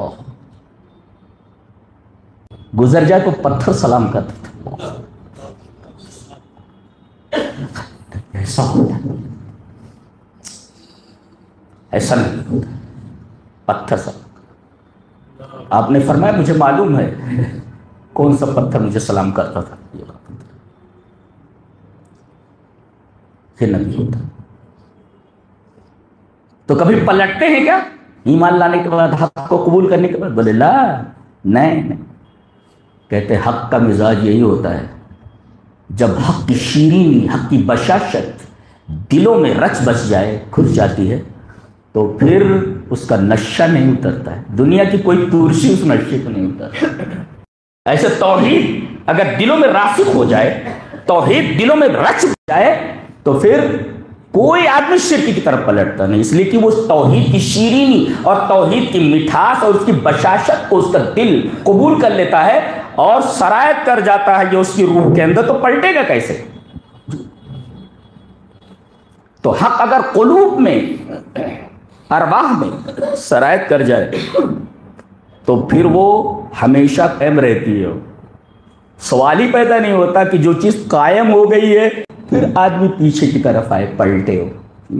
گزر جائے تو پتھر سلام کرتا تھا، ایسا ہوتا ہے، ایسا نہیں ہوتا، پتھر سلام، آپ نے فرمایا مجھے معلوم ہے کون سا پتھر مجھے سلام کرتا تھا، یہ بات پھر نبی ہوتا، تو کبھی پلٹتے ہیں کیا ایمان لانے کے بعد، حق کو قبول کرنے کے بعد؟ بولے لا، نہیں نہیں، کہتے حق کا مزاج یہی ہوتا ہے، جب حق کی شیرینی، حق کی بشاشت دلوں میں رچ بس جائے، گھس جاتی ہے، تو پھر اس کا نشہ نہیں اترتا ہے، دنیا کی کوئی ترشی اس نشے کو نہیں اترتا، ایسے توحید اگر دلوں میں راسخ ہو جائے، توحید دلوں میں رچ جائے، تو پھر کوئی آدمی شرک کی طرف پلٹتا نہیں، اس لیے کہ وہ توحید کی شیرینی اور توحید کی مٹھاس اور اس کی بشاشت کو اس کا دل قبول کر لیتا ہے اور سرایت کر جاتا ہے یہ اس کی روح کے اندر، تو پلٹے گا کیسے؟ تو حق اگر قلوب میں، ارواح میں سرایت کر جائے تو پھر وہ ہمیشہ قائم رہتی ہے، سوال ہی پیدا نہیں ہوتا کہ جو چیز قائم ہو گئی ہے پھر آدمی پیچھے کی طرف آئے، پلٹے ہو۔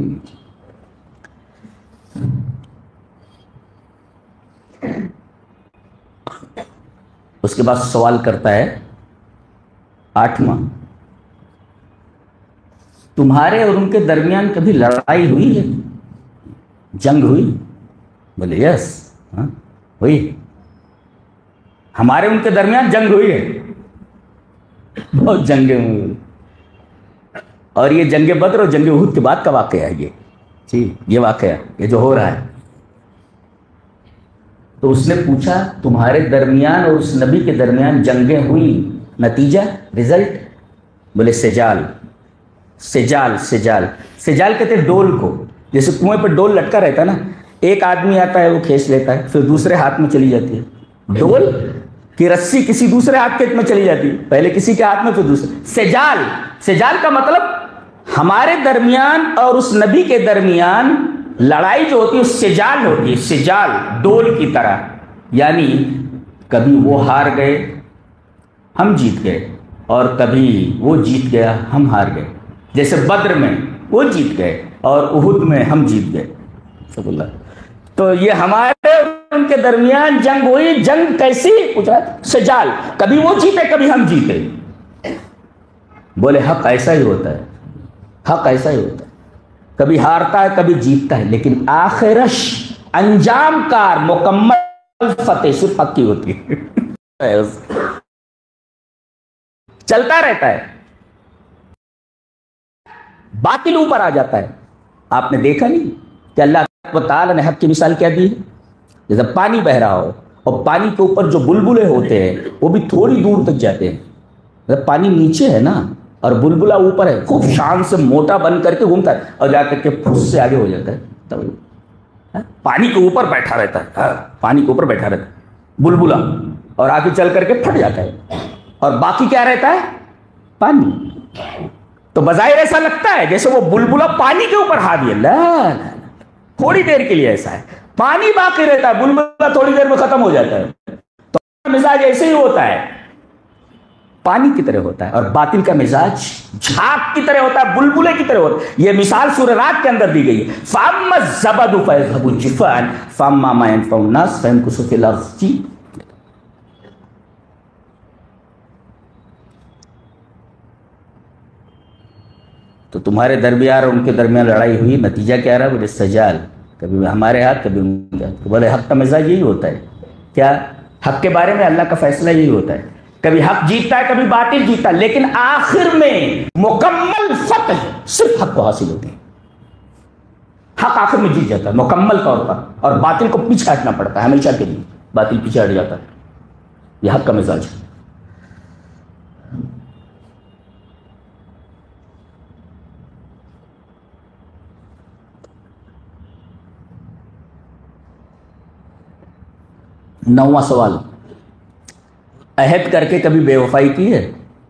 اس کے بعد سوال کرتا ہے آٹھواں، تمہارے اور ان کے درمیان کبھی لڑائی ہوئی ہے، جنگ ہوئی؟ بولے یس، ہاں ہوئی، ہمارے ان کے درمیان جنگ ہوئی ہے، بہت جنگیں ہوئی، اور یہ جنگ بدر اور جنگ احد کے بعد کا واقعہ ہے یہ، جی یہ واقعہ یہ جو ہو رہا ہے۔ تو اس نے پوچھا تمہارے درمیان اور اس نبی کے درمیان جنگیں ہوئی، نتیجہ رزلٹ؟ بولے سجال، سجال سجال سجال کہتے ہیں ڈول کو، جیسے کنویں پہ ڈول لٹکا رہتا ہے نا، ایک آدمی آتا ہے وہ کھینچ لیتا ہے، پھر دوسرے ہاتھ میں چلی جاتی ہے، ڈول کی رسی کسی دوسرے ہاتھ کے میں چلی جاتی ہے، پہلے کسی کے ہاتھ میں پھر دوسرے، سجال، سجال کا مطلب ہمارے درمیان اور اس نبی کے درمیان لڑائی جو ہوتی ہے سجال ہوتی ہے، سجال ڈول کی طرح، یعنی کبھی وہ ہار گئے ہم جیت گئے، اور کبھی وہ جیت گیا ہم ہار گئے، جیسے بدر میں وہ جیت گئے اور احد میں ہم جیت گئے، سب اللہ۔ تو یہ ہمارے ان کے درمیان جنگ ہوئی، جنگ کیسی پوچھا؟ سجال، کبھی وہ جیتے کبھی ہم جیتے۔ بولے حق ایسا ہی ہوتا ہے، حق ایسا ہی ہوتا ہے، کبھی ہارتا ہے کبھی جیتتا ہے، لیکن آخرش انجام کار مکمل فتح صرف حق کی ہوتی ہے، چلتا رہتا ہے، باطل اوپر آ جاتا ہے۔ آپ نے دیکھا نہیں کہ اللہ تعالیٰ نے حق کی مثال کیا دی ہے؟ جیسے پانی بہ رہا ہو اور پانی کے اوپر جو بلبلے ہوتے ہیں وہ بھی تھوڑی دور تک جاتے ہیں. جب پانی نیچے ہے نا اور بلبلا اوپر ہے، خوب شان سے موٹا بن کر کے گھومتا ہے اور جا کر کے پھس سے آگے ہو جاتا ہے. تب پانی کے اوپر بیٹھا رہتا ہے، پانی کے اوپر بیٹھا رہتا ہے بلبلا، اور آگے چل کر کے پھٹ جاتا ہے، اور باقی کیا رہتا ہے؟ پانی. تو بظاہر ایسا لگتا ہے جیسے وہ بلبلا پانی کے اوپر ہاوی ہے. لا، تھوڑی دیر کے لیے ایسا ہے، پانی باقی رہتا ہے، بلبلا تھوڑی دیر میں ختم ہو جاتا ہے. تو مزاج ایسے ہی ہوتا ہے، پانی کی طرح ہوتا ہے، اور باطل کا مزاج جھاگ کی طرح ہوتا ہے، بلبلے کی طرح ہوتا ہے. یہ مثال سورہ رات کے اندر دی گئی ہے. فَأَمَّا الزَّبَدُ فَيَذْهَبُ جِفَاءً فَأَمَّا مَا يَنفَعُ النَّاسَ فَيَمْكُثُ فِي الْأَرْضِ. تو تمہارے درمیان اور ان کے درمیان لڑائی ہوئی، نتیجہ کیا رہا؟ بولے سجال، کبھی ہمارے ہاتھ کبھی ان کے ہاتھ. بولے حق کا مزاج یہی ہوتا ہے. کیا؟ حق کے بارے میں اللہ کا فیصلہ یہی ہوتا ہے، کبھی حق جیتتا ہے کبھی باطل جیتتا ہے، لیکن آخر میں مکمل فتح صرف حق کو حاصل ہوتی ہے. حق آخر میں جیت جاتا ہے مکمل طور پر، اور باطل کو پیچھے ہٹنا پڑتا ہے ہمیشہ کے لیے. باطل پیچھے ہٹ جاتا ہے. یہ حق کا مزاج ہے. نواں سوال، عہد کر کے کبھی بے وفائی کی ہے؟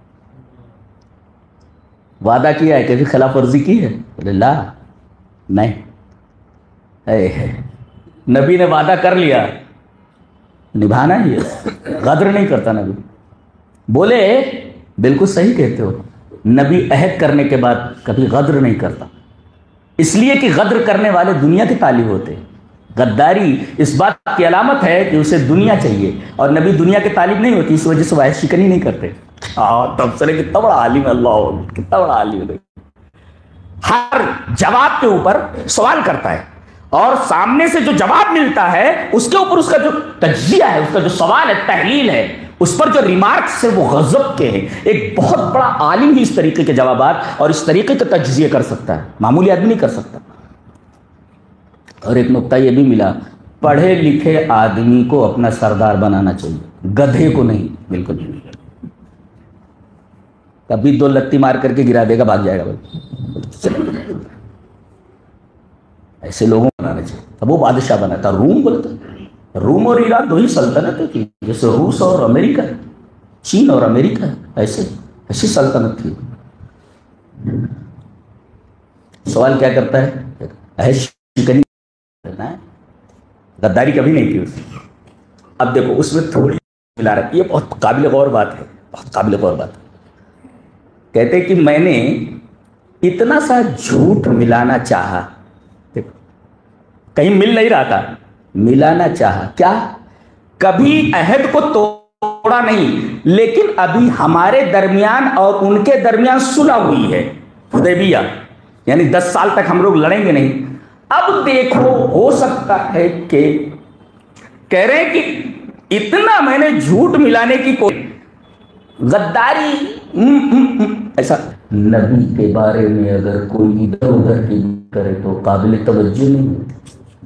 وعدہ کیا ہے کبھی خلاف ورزی کی ہے؟ بولے لا، نہیں. اے نبی نے وعدہ کر لیا، نبھانا ہی ہے، غدر نہیں کرتا نبی. بولے بالکل صحیح کہتے ہو، نبی عہد کرنے کے بعد کبھی غدر نہیں کرتا، اس لیے کہ غدر کرنے والے دنیا کے طالب ہوتے ہیں. غداری اس بات کی علامت ہے کہ اسے دنیا چاہیے، اور نبی دنیا کے طالب نہیں ہوتی، اس وجہ سے وہ عہد شکنی نہیں کرتے. ہاں تبصرے کتنا بڑا عالم ہے، اللہ کتنا بڑا عالم ہے. ہر جواب کے اوپر سوال کرتا ہے، اور سامنے سے جو جواب ملتا ہے اس کے اوپر اس کا جو تجزیہ ہے، اس کا جو سوال ہے، تحلیل ہے، اس پر جو ریمارکس ہے وہ غضب کے ہیں. ایک بہت بڑا عالم ہی اس طریقے کے جوابات اور اس طریقے کا تجزیہ کر سکتا ہے، معمولی آدمی نہیں کر سکتا. اور ایک نقطہ یہ بھی ملا، پڑھے لکھے آدمی کو اپنا سردار بنانا چاہیے، گدھے کو نہیں. بالکل نہیں. کبھی دو لتی مار کر کے گرا دے گا، بھاگ جائے گا. ایسے لوگوں کو بنانا چاہیے. اب وہ بادشاہ بنا تھا، روم بولتا، روم اور ایران دو ہی سلطنتیں تھی، جیسے روس اور امریکہ، چین اور امریکہ، ایسے ایسی سلطنت تھی. سوال کیا کرتا ہے؟ عہد شکنی ہے، غداری کبھی نہیں کی اس. اب دیکھو اس میں تھوڑی ملا رہی، یہ بہت قابل غور بات ہے، بہت قابل غور بات ہے. کہتے کہ میں نے اتنا سا جھوٹ ملانا چاہا، دیکھو کہیں مل نہیں رہا تھا، ملانا چاہا. کیا؟ کبھی عہد کو توڑا نہیں، لیکن ابھی ہمارے درمیان اور ان کے درمیان صلح ہوئی ہے، حدیبیہ، یعنی دس سال تک ہم لوگ لڑیں گے نہیں. اب دیکھو ہو سکتا ہے کہ کہہ رہے ہیں کہ اتنا میں نے جھوٹ ملانے کی کوئی غداری ایسا. نبی کے بارے میں اگر کوئی ادھر ادھر کی کرے تو قابل توجہ نہیں ہوتی،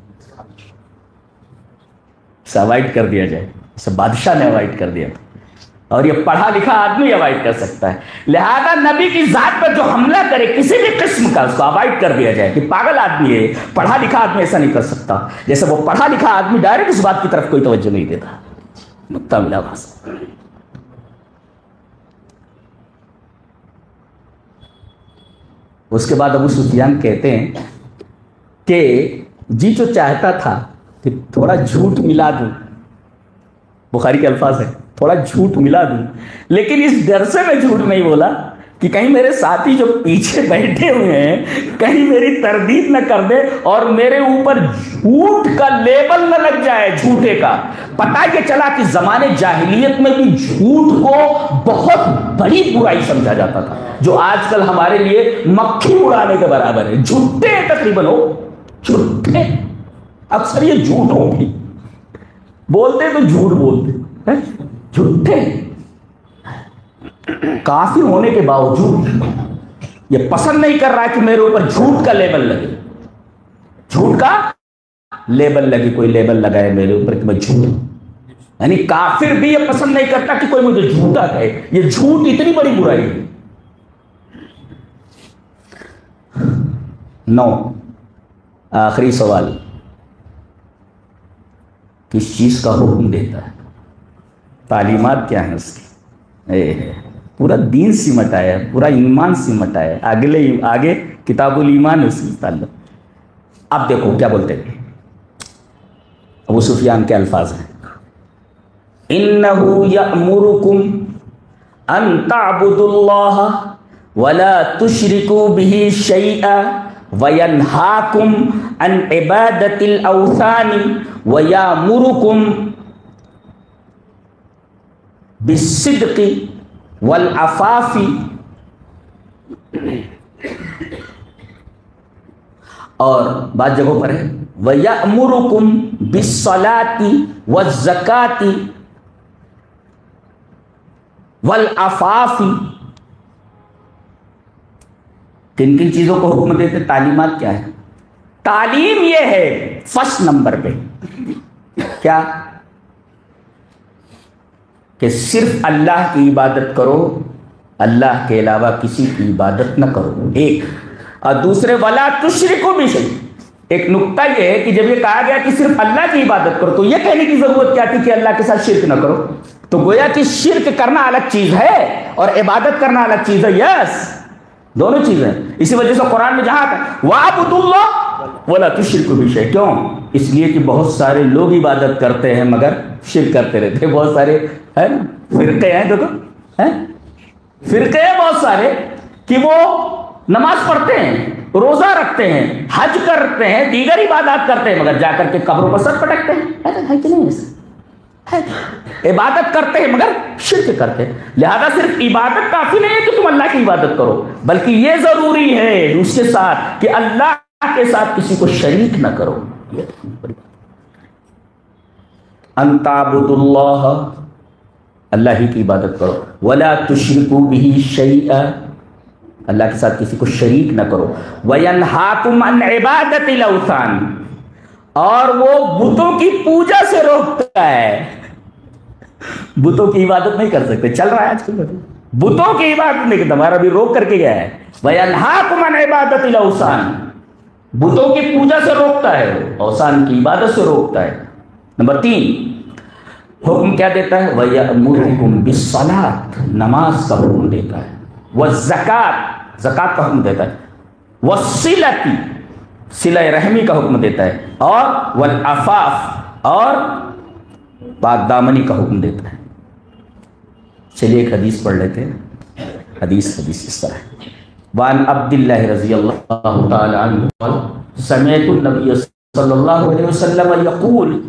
اسے اوائڈ کر دیا جائے. اسے بادشاہ نے اوائڈ کر دیا، اور یہ پڑھا لکھا آدمی اوائڈ کر سکتا ہے. لہذا نبی کی ذات پر جو حملہ کرے کسی بھی قسم کا، اس کو اوائڈ کر دیا جائے کہ پاگل آدمی ہے، پڑھا لکھا آدمی ایسا نہیں کر سکتا. جیسے وہ پڑھا لکھا آدمی ڈائریکٹ اس بات کی طرف کوئی توجہ نہیں دیتا. نقطہ ملا وہاں سے. اس کے بعد ابو سفیان کہتے ہیں کہ جی جو چاہتا تھا کہ تھوڑا جھوٹ ملا دوں، بخاری کے الفاظ ہے، تھوڑا جھوٹ ملا دوں، لیکن اس ڈر سے میں جھوٹ نہیں بولا کہ کہیں میرے ساتھی جو پیچھے بیٹھے ہوئے ہیں کہیں میری تردید نہ کر دے اور میرے اوپر جھوٹ کا لیبل نہ لگ جائے، جھوٹے کا. پتہ یہ چلا کہ زمانے جاہلیت میں بھی جھوٹ کو بہت بڑی برائی سمجھا جاتا تھا، جو آج کل ہمارے لیے مکھی اڑانے کے برابر ہے. جھوٹے تقریباً ہو، جھوٹے، اکثر یہ جھوٹ ہوگی، بولتے تو جھوٹ بولتے، جھوٹے. کافر ہونے کے باوجود یہ پسند نہیں کر رہا کہ میرے اوپر جھوٹ کا لیبل لگے. جھوٹ کا لیبل لگے، کوئی لیبل لگائے میرے اوپر کہ میں جھوٹ، یعنی کافر بھی یہ پسند نہیں کرتا کہ کوئی مجھے جھوٹا کہے. یہ جھوٹ اتنی بڑی برائی ہے. نو، آخری سوال، کس چیز کا حکم دیتا ہے؟ تعلیمات کیا ہیں اس کی؟ اے پورا دین سمٹ آیا ہے، پورا ایمان سمٹ آیا ہے. اگلے آگے کتاب الایمان اس کی تعلق. اب دیکھو کیا بولتے ہیں ابو سفیان کے الفاظ ہیں، اِنَّهُ يَأْمُرُكُمْ أَن تَعْبُدُوا اللَّهَ وَلَا تُشْرِكُوا بِهِ شَيْئًا وَيَنْهَاكُمْ عَنْ عِبَادَةِ الْأَوْثَانِ وَيَأْمُرُكُمْ بِالصِّدْقِ وَالْعَفَافِ. اور بعض جگہوں پر ہے وَيَأْمُرُكُمْ بِالصَّلَاةِ وَالزَّكَاةِ وَالْعَفَافِ. کن کن چیزوں کو حکم دیتے؟ تعلیمات کیا ہے؟ تعلیم یہ ہے فرسٹ نمبر پہ کیا کہ صرف اللہ کی عبادت کرو، اللہ کے علاوہ کسی کی عبادت نہ کرو، ایک. اور دوسرے وَلَا تُشْرِكُوا بِشَيْءٍ. ایک نقطہ یہ ہے کہ جب یہ کہا گیا کہ صرف اللہ کی عبادت کرو تو یہ کہنے کی ضرورت کیا تھی کہ اللہ کے ساتھ شرک نہ کرو؟ تو گویا کہ شرک کرنا الگ چیز ہے اور عبادت کرنا الگ چیز ہے. یس، دونوں چیزیں. اسی وجہ سے قرآن میں جہاں وَاعْبُدُوا اللَّهَ وَلَا تُشْرِكُوا بِشَيْءٍ. کیوں؟ اس لیے کہ بہت سارے لوگ عبادت کرتے ہیں مگر شرک کرتے رہتے ہیں. بہت سارے ہے نا فرقے ہیں، دیکھو ہیں فرقے ہیں بہت سارے کہ وہ نماز پڑھتے ہیں، روزہ رکھتے ہیں، حج کرتے ہیں، دیگر عبادات کرتے ہیں، مگر جا کر کے قبروں پر سر پٹکتے ہیں. ہے کہ نہیں؟ ایسا عبادت کرتے ہیں مگر شرک کرتے ہیں. لہذا صرف عبادت کافی نہیں ہے کہ تم اللہ کی عبادت کرو، بلکہ یہ ضروری ہے اس کے ساتھ کہ اللہ کے ساتھ کسی کو شریک نہ کرو. ان تعبدوا اللہ، اللہ ہی کی عبادت کرو، ولا تشرکوا بہ شیئا، اللہ کے ساتھ کسی کو شریک نہ کرو. وَيَنْهَاكُمْ عَنْ عِبَادَةِ الْأَوْثَانِ، اور وہ بتوں کی پوجا سے روکتا ہے. بتوں کی عبادت نہیں کر سکتے، چل رہا ہے آج کل بتوں کی عبادت نہیں کرتا، ہمارا بھی روک کر کے گیا ہے. وَيَنْهَاكُمْ عَنْ عِبَادَةِ الْأَوْثَانِ، بتوں کی پوجا سے روکتا ہے، اوثان کی عبادت سے روکتا ہے. نمبر تین حکم کیا دیتا ہے؟ وَيَأْمُرُكُمْ بِالصَّلَاةِ، نماز کا حکم دیتا ہے. وَالزَّكَاةِ، زکات کا حکم دیتا ہے. وَالصِّلَةِ، صلہ رحمی کا حکم دیتا ہے. اور وَالْعَفَافِ، اور پاک دامنی کا حکم دیتا ہے. چلیے ایک حدیث پڑھ لیتے ہیں. حدیث حدیث اس طرح ہے. وعن عبد اللہ رضی اللہ تعالی عنہ قال سمعت النبی صلی اللہ علیہ وسلم یقول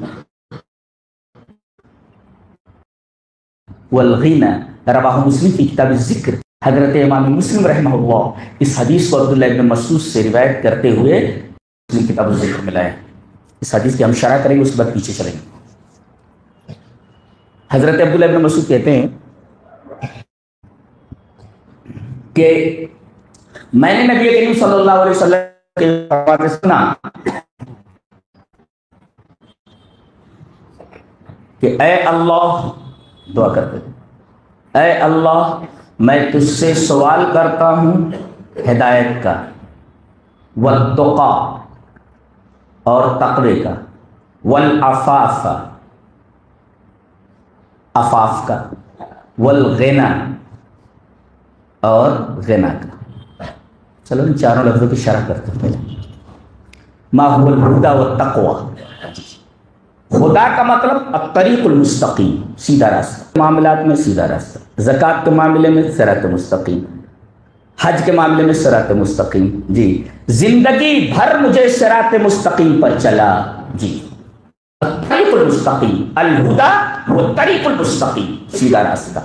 والغنى، رواہ مسلم فی کتاب الذکر. حضرت امام مسلم رحمہ اللہ اس حدیث کو عبداللہ ابن مسعود سے روایت کرتے ہوئے مسلم کتاب الذکر میں لائے. اس حدیث کی ہم شرح کریں گے، اس بعد پیچھے چلیں گے. حضرت عبداللہ ابن مسعود کہتے ہیں کہ میں نے نبی کریم صلی اللہ علیہ وسلم کے فرمان سنا کہ اے اللہ، دعا کرتے ہیں، اے اللہ میں تجھ سے سوال کرتا ہوں ہدایت کا، والتقا اور تقوی کا، والعفاف عفاف کا، والغنا اور غنا کا. چلو ان چاروں لفظوں کی شرح کرتے ہیں. پہلے ما هو الہدی والتقوی. خدا کا مطلب الطریق المستقیم، سیدھا راستہ، معاملات میں سیدھا راستہ، زکوٰۃ کے معاملے میں صراط مستقیم، حج کے معاملے میں صراط مستقیم. جی زندگی بھر مجھے صراط مستقیم پر چلا. جی الطریق المستقیم، الہدی والطریق المستقیم، سیدھا راستہ.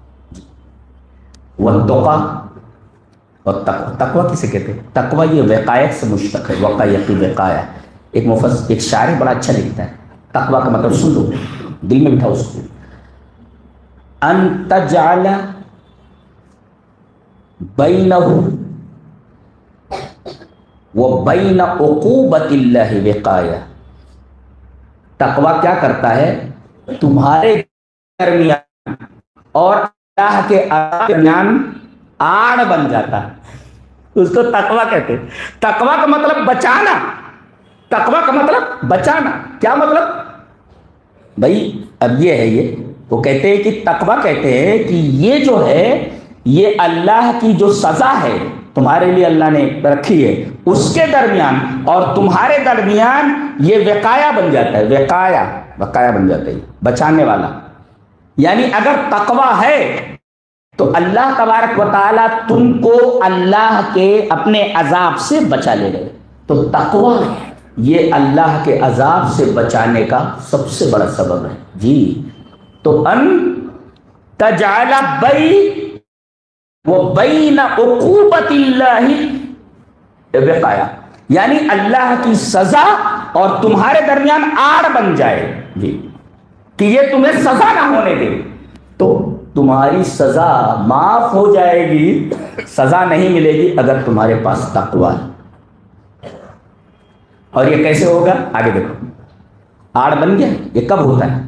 والتقوی، اور تقوی، تقوی کسے کہتے ہیں؟ تقوی یہ وقایت سے مشتق ہے، وقایت وقایہ. ایک مفسر، ایک شاعر بڑا اچھا لکھتا ہے، تقوی کا مطلب سن لو، دل میں بٹھاؤ اس کو. ان تجعل بینہ وبین عقوبۃ اللہ وقایہ، تقوی کیا کرتا ہے؟ تمہارے درمیان اور اللہ کے درمیان آڑ بن جاتا ہے، اس کو تقوی کہتے ہیں۔ تقوی کا مطلب بچانا، تقوی کا مطلب بچانا۔ کیا مطلب بھائی؟ اب یہ ہے، یہ وہ کہتے ہیں کہ تقوی کہتے ہیں کہ یہ جو ہے یہ اللہ کی جو سزا ہے تمہارے لیے اللہ نے رکھی ہے اس کے درمیان اور تمہارے درمیان یہ وقایا بن جاتا ہے، وقایا وقایا بن جاتا ہے، بچانے والا۔ یعنی اگر تقوی ہے تو اللہ تبارک و تعالیٰ تم کو اللہ کے اپنے عذاب سے بچا لے گئے۔ تو تقوی یہ اللہ کے عذاب سے بچانے کا سب سے بڑا سبب ہے جی۔ تو ان تجعل بی وبین عقوبۃ اللہ وقایا، یعنی اللہ کی سزا اور تمہارے درمیان آڑ بن جائے جی، کہ یہ تمہیں سزا نہ ہونے دے، تو تمہاری سزا معاف ہو جائے گی، سزا نہیں ملے گی اگر تمہارے پاس تقوی ہے۔ اور یہ کیسے ہوگا؟ آگے دیکھو، آڑ بن گیا، یہ کب ہوتا ہے؟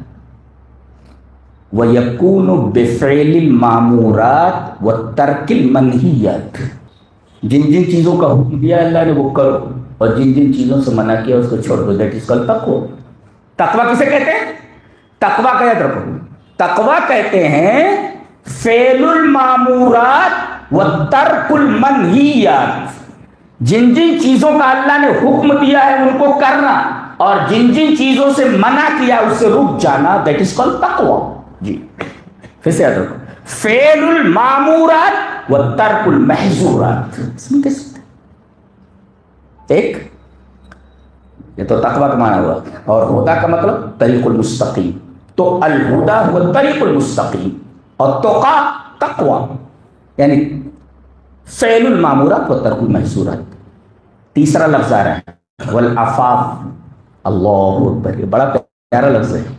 وَيَكُونُ بِفْعِلِ الْمَامُورَاتِ وَتَرْكِ الْمَنْهِيَاتِ، جن جن چیزوں کا حکم دیا اللہ نے وہ کرو اور جن جن چیزوں سے منع کیا اس کو چھوڑ دو، دیٹ از کالڈ تقوی۔ تقوی کسے کہتے ہیں؟ تقوی کا یاد رکھو، تقوی کہتے ہیں فعل المامورات وترک المنہیات، جن جن چیزوں کا اللہ نے حکم دیا ہے ان کو کرنا اور جن جن چیزوں سے منع کیا اس سے رک جانا، دیٹ از کالڈ تقوی جی۔ پھر سے یاد رکھو، فعل المامورات وترک المحظورات، اس میں کیسے ایک یہ تو تقوی کا معنی ہوا، اور ہدا کا مطلب طریق المستقیم، تو الہدا هو طریق المستقیم اور تقا تقوی، یعنی فعل المامورات وترک المحظورات۔ تیسرا لفظ آ رہا ہے والعفاف، اللہ اکبر، یہ بڑا پیارا لفظ ہے۔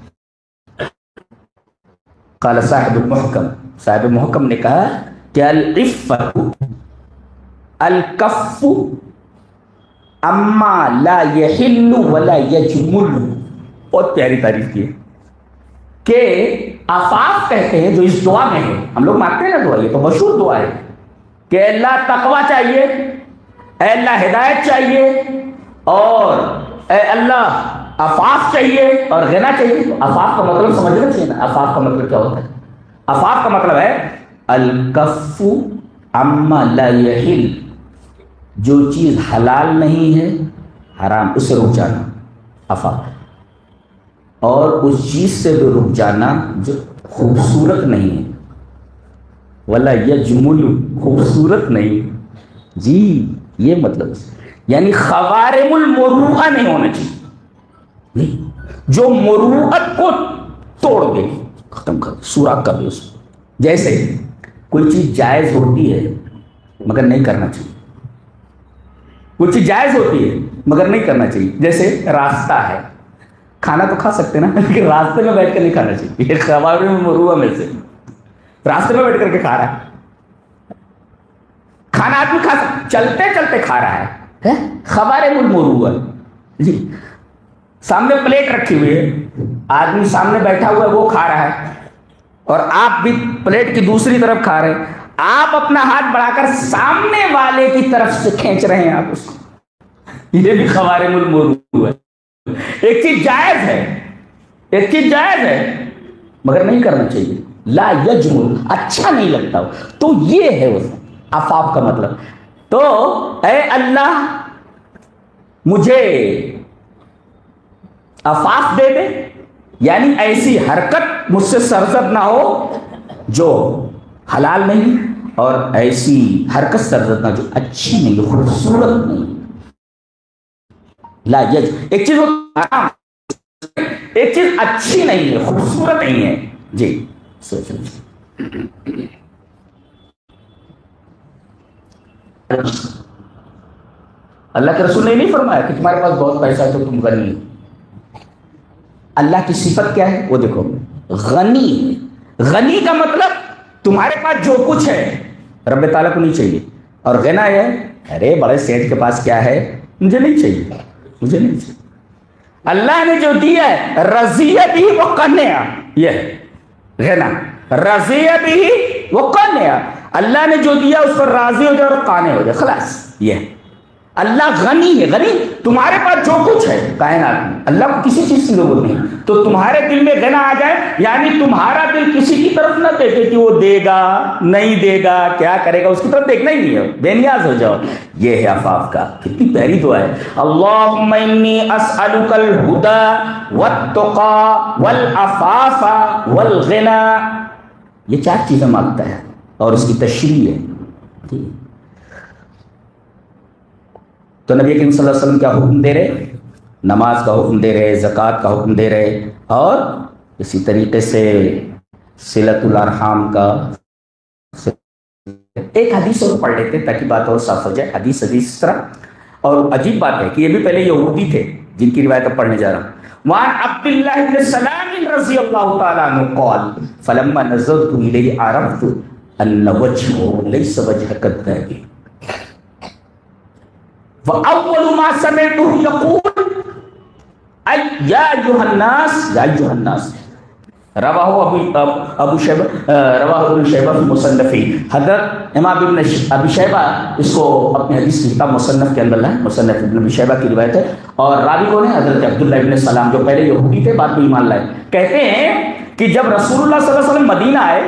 قال صاحب المحکم، صاحب محکم نے کہا کہ العفت الکف اما لا یحل ولا یجمل، بہت پیاری تعریف کی ہے کہ عفاف کہتے ہیں جو اس دعا میں ہے، ہم لوگ مانگتے ہیں نا دعا، یہ تو مشہور دعا ہے کہ اللہ تقوی چاہیے، اے اللہ ہدایت چاہیے، اور اے اللہ عفاف چاہیے اور غنا چاہیے۔ عفاف کا مطلب سمجھنا چاہیے نا، عفاف کا مطلب کیا ہوتا ہے؟ عفاف کا مطلب ہے الکف عما لا یحل، جو چیز حلال نہیں ہے حرام، اس سے رک جانا عفاف، اور اس چیز سے بھی رک جانا جو خوبصورت نہیں ہے، ولا یجمل، خوبصورت نہیں جی، یہ مطلب یعنی خوارم المروءہ نہیں ہونا چاہیے، نہیں جو مروءت کو توڑ دے، ختم کر، سوراخ کر دے اس کو۔ جیسے کوئی چیز جائز ہوتی ہے مگر نہیں کرنا چاہیے، کوئی چیز جائز ہوتی ہے مگر نہیں کرنا چاہیے، جیسے راستہ ہے، کھانا تو کھا سکتے نا لیکن راستے میں بیٹھ کر نہیں کھانا چاہیے، یہ خوارم المروءہ میں سے، راستے میں بیٹھ کر کے کھا رہا ہے، کھانا آدمی کھا سکتا، چلتے چلتے کھا رہا ہے، خوارم المروءہ جی۔ سامنے پلیٹ رکھی ہوئی ہے، آدمی سامنے بیٹھا ہوا ہے وہ کھا رہا ہے اور آپ بھی پلیٹ کی دوسری طرف کھا رہے ہیں، آپ اپنا ہاتھ بڑھا کر سامنے والے کی طرف سے کھینچ رہے ہیں آپ اس کو، یہ بھی خوارم المروءہ ہے۔ ایک چیز جائز ہے، ایک چیز جائز ہے مگر نہیں کرنا چاہیے، لا یجمل، اچھا نہیں لگتا، تو یہ ہے اس عفاف کا مطلب۔ تو اے اللہ مجھے عفاف دے دے، یعنی ایسی حرکت مجھ سے سرزد نہ ہو جو حلال نہیں، اور ایسی حرکت سرزد نہ جو اچھی نہیں، خوبصورت نہیں۔ لا یج، ایک چیز حرام، ایک چیز اچھی نہیں ہے، خوبصورت نہیں ہے جی۔ سوچ اللہ کے رسول نے نہیں فرمایا کہ تمہارے پاس بہت پیسہ ہے تو تم غنی ہو۔ اللہ کی صفت کیا ہے وہ دیکھو، غنی، غنی کا مطلب تمہارے پاس جو کچھ ہے رب تعالیٰ کو نہیں چاہیے، اور غنا ہے ارے بڑے سیٹ کے پاس کیا ہے، مجھے نہیں چاہیے، مجھے نہیں چاہیے۔ اللہ نے جو دیا ہے رضیہ بھی وہ قنع، یہ غنا، رضیہ بھی وہ قنع، اللہ نے جو دیا اس پر راضی ہو جائے اور قانع ہو جائے، خلاص۔ یہ اللہ غنی ہے، غنی، تمہارے پاس جو کچھ ہے کائنات میں، اللہ کو کسی چیز کی ضرورت نہیں، تو تمہارے دل میں غنا آ جائے، یعنی تمہارا دل کسی کی طرف نہ دیکھے کہ وہ دے گا نہیں دے گا کیا کرے گا، اس کی طرف دیکھنا ہی نہیں ہے، بے نیاز ہو جاؤ۔ یہ ہے عفاف کا، کتنی پیاری دعا ہے، اللہم انی اسألک الہدی والتقی والعفاف والغنی، یہ چار چیزیں مانگتا ہے اور اس کی تشریح ہے۔ تو نبی کریم صلی اللہ علیہ وسلم کیا حکم دے رہے؟ نماز کا حکم دے رہے، زکوٰۃ کا حکم دے رہے، اور اسی طریقے سے صلۃ الارحام کا۔ ایک حدیث اور پڑھ لیتے تاکہ بات اور صاف ہو جائے۔ حدیث حدیث اس طرح، اور عجیب بات ہے کہ یہ بھی پہلے یہودی تھے جن کی روایت اب پڑھنے جا رہا ہوں۔ وعن عبد اللہ بن سلام رضی اللہ تعالیٰ عنہ قال فلما نظرت الیہ عرفت ان وجهه ليس وجه كذاب وَأَوَّلُ مَا سَمِعْتُهُ يَقُولُ أَيْ يَا أَيُّهَا النَّاسِ يَا أَيُّهَا النَّاسِ رواہ ابو ابو شیبہ رواہ ابن شیبہ فی مصنفی، حضرت امام ابن ابی شیبہ اس کو اپنے حدیث کی کتاب مصنف کے اندر ہے، مصنف ابن ابی شیبہ کی روایت ہے، اور راوی کون ہے؟ حضرت عبداللہ ابن سلام، جو پہلے یہودی تھے بعد میں ایمان لائے۔ کہتے ہیں کہ جب رسول اللہ صلی اللہ علیہ وسلم مدینہ آئے،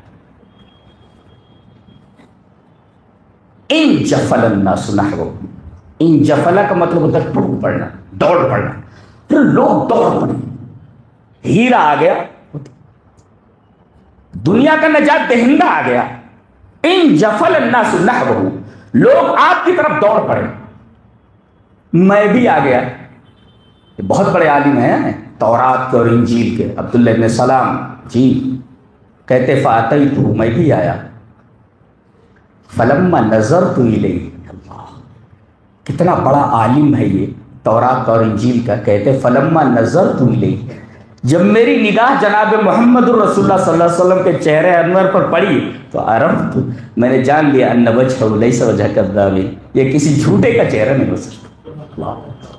ان جفل الناس نحوہ، ان جفلا کا مطلب ہوتا ہے ٹوٹ پڑنا، دوڑ پڑنا، پھر لوگ دوڑ پڑے، ہیرا آ گیا، دنیا کا نجات دہندہ آ گیا، ان جفل الناس نحوہ، لوگ آپ کی طرف دوڑ پڑے، میں بھی آ گیا۔ یہ بہت بڑے عالم ہیں تورات کے اور انجیل کے، عبداللہ ابن سلام جی، کہتے فاتیت، میں بھی آیا، فلما نظرت الیہ، کتنا بڑا عالم ہے یہ تورات اور انجیل کا، کہتے فلما نظرت الیہ، جب میری نگاہ جناب محمد الرسول اللہ صلی اللہ علیہ وسلم کے چہرے انور پر پڑی تو عرفت، میں نے جان لیا ان وجهه ليس وجه كذاب، یہ کسی جھوٹے کا چہرہ نہیں ہو سکتا،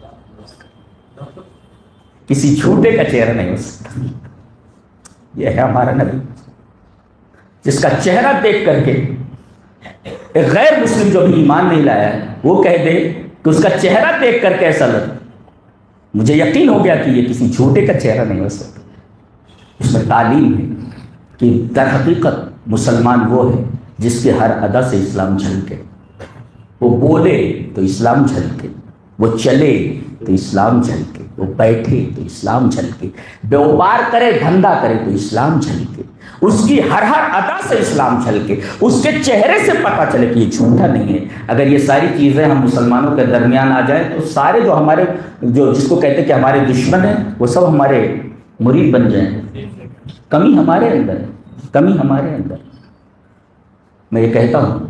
کسی جھوٹے کا چہرہ نہیں ہو سکتا۔ یہ ہے ہمارا نبی جس کا چہرہ دیکھ کر کے ایک غیر مسلم جو بھی ایمان نہیں لایا ہے وہ کہہ دے کہ اس کا چہرہ دیکھ کر کے ایسا لگا، مجھے یقین ہو گیا کہ یہ کسی جھوٹے کا چہرہ نہیں ہو سکتا۔ اس میں تعلیم ہے کہ در حقیقت مسلمان وہ ہے جس کے ہر ادا سے اسلام جھلکے، وہ بولے تو اسلام جھلکے، وہ چلے تو اسلام جھلکے، وہ بیٹھے تو اسلام جھلکے، بیوپار کرے دھندا کرے تو اسلام جھلکے، اس کی ہر ہر ادا سے اسلام جھلکے، اس کے چہرے سے پتہ چلے کہ یہ جھوٹا نہیں ہے۔ اگر یہ ساری چیزیں ہم مسلمانوں کے درمیان آ جائیں تو سارے جو ہمارے جو جس کو کہتے ہیں کہ ہمارے دشمن ہیں وہ سب ہمارے مرید بن جائیں۔ کمی ہمارے اندر ہے، کمی ہمارے اندر۔ میں یہ کہتا ہوں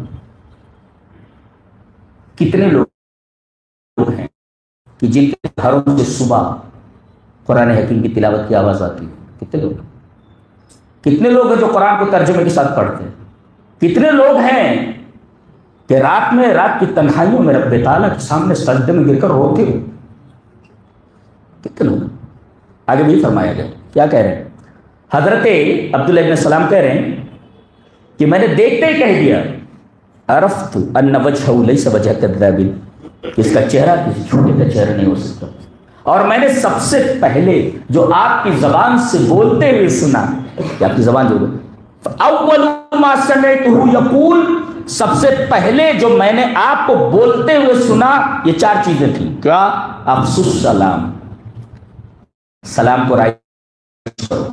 کتنے لوگ ہیں کہ جن کے گھروں سے صبح قرآن حکیم کی تلاوت کی آواز آتی ہے، کتنے لوگ کتنے لوگ ہیں جو قرآن کو ترجمے کے ساتھ پڑھتے ہیں، کتنے لوگ ہیں کہ رات میں رات کی تنہائیوں میں رب تعالیٰ کے سامنے سجدے میں گر کر روتے ہو، کتنے لوگ؟ آگے بھی فرمایا گیا، کیا کہہ رہے ہیں حضرت عبداللہ ابن سلام کہہ رہے ہیں کہ میں نے دیکھتے ہی کہہ دیا عرفت ان وجهه ليس وجه كذاب، اس کا چہرہ کسی جھوٹے کا چہرہ نہیں ہو سکتا، اور میں نے سب سے پہلے جو آپ کی زبان سے بولتے ہوئے سنا، کہ آپ کی زبان جو اول ما سمعته يقول، سب سے پہلے جو میں نے آپ کو بولتے ہوئے سنا یہ چار چیزیں تھیں، کیا؟ افشو السلام، سلام کو رائج کرو،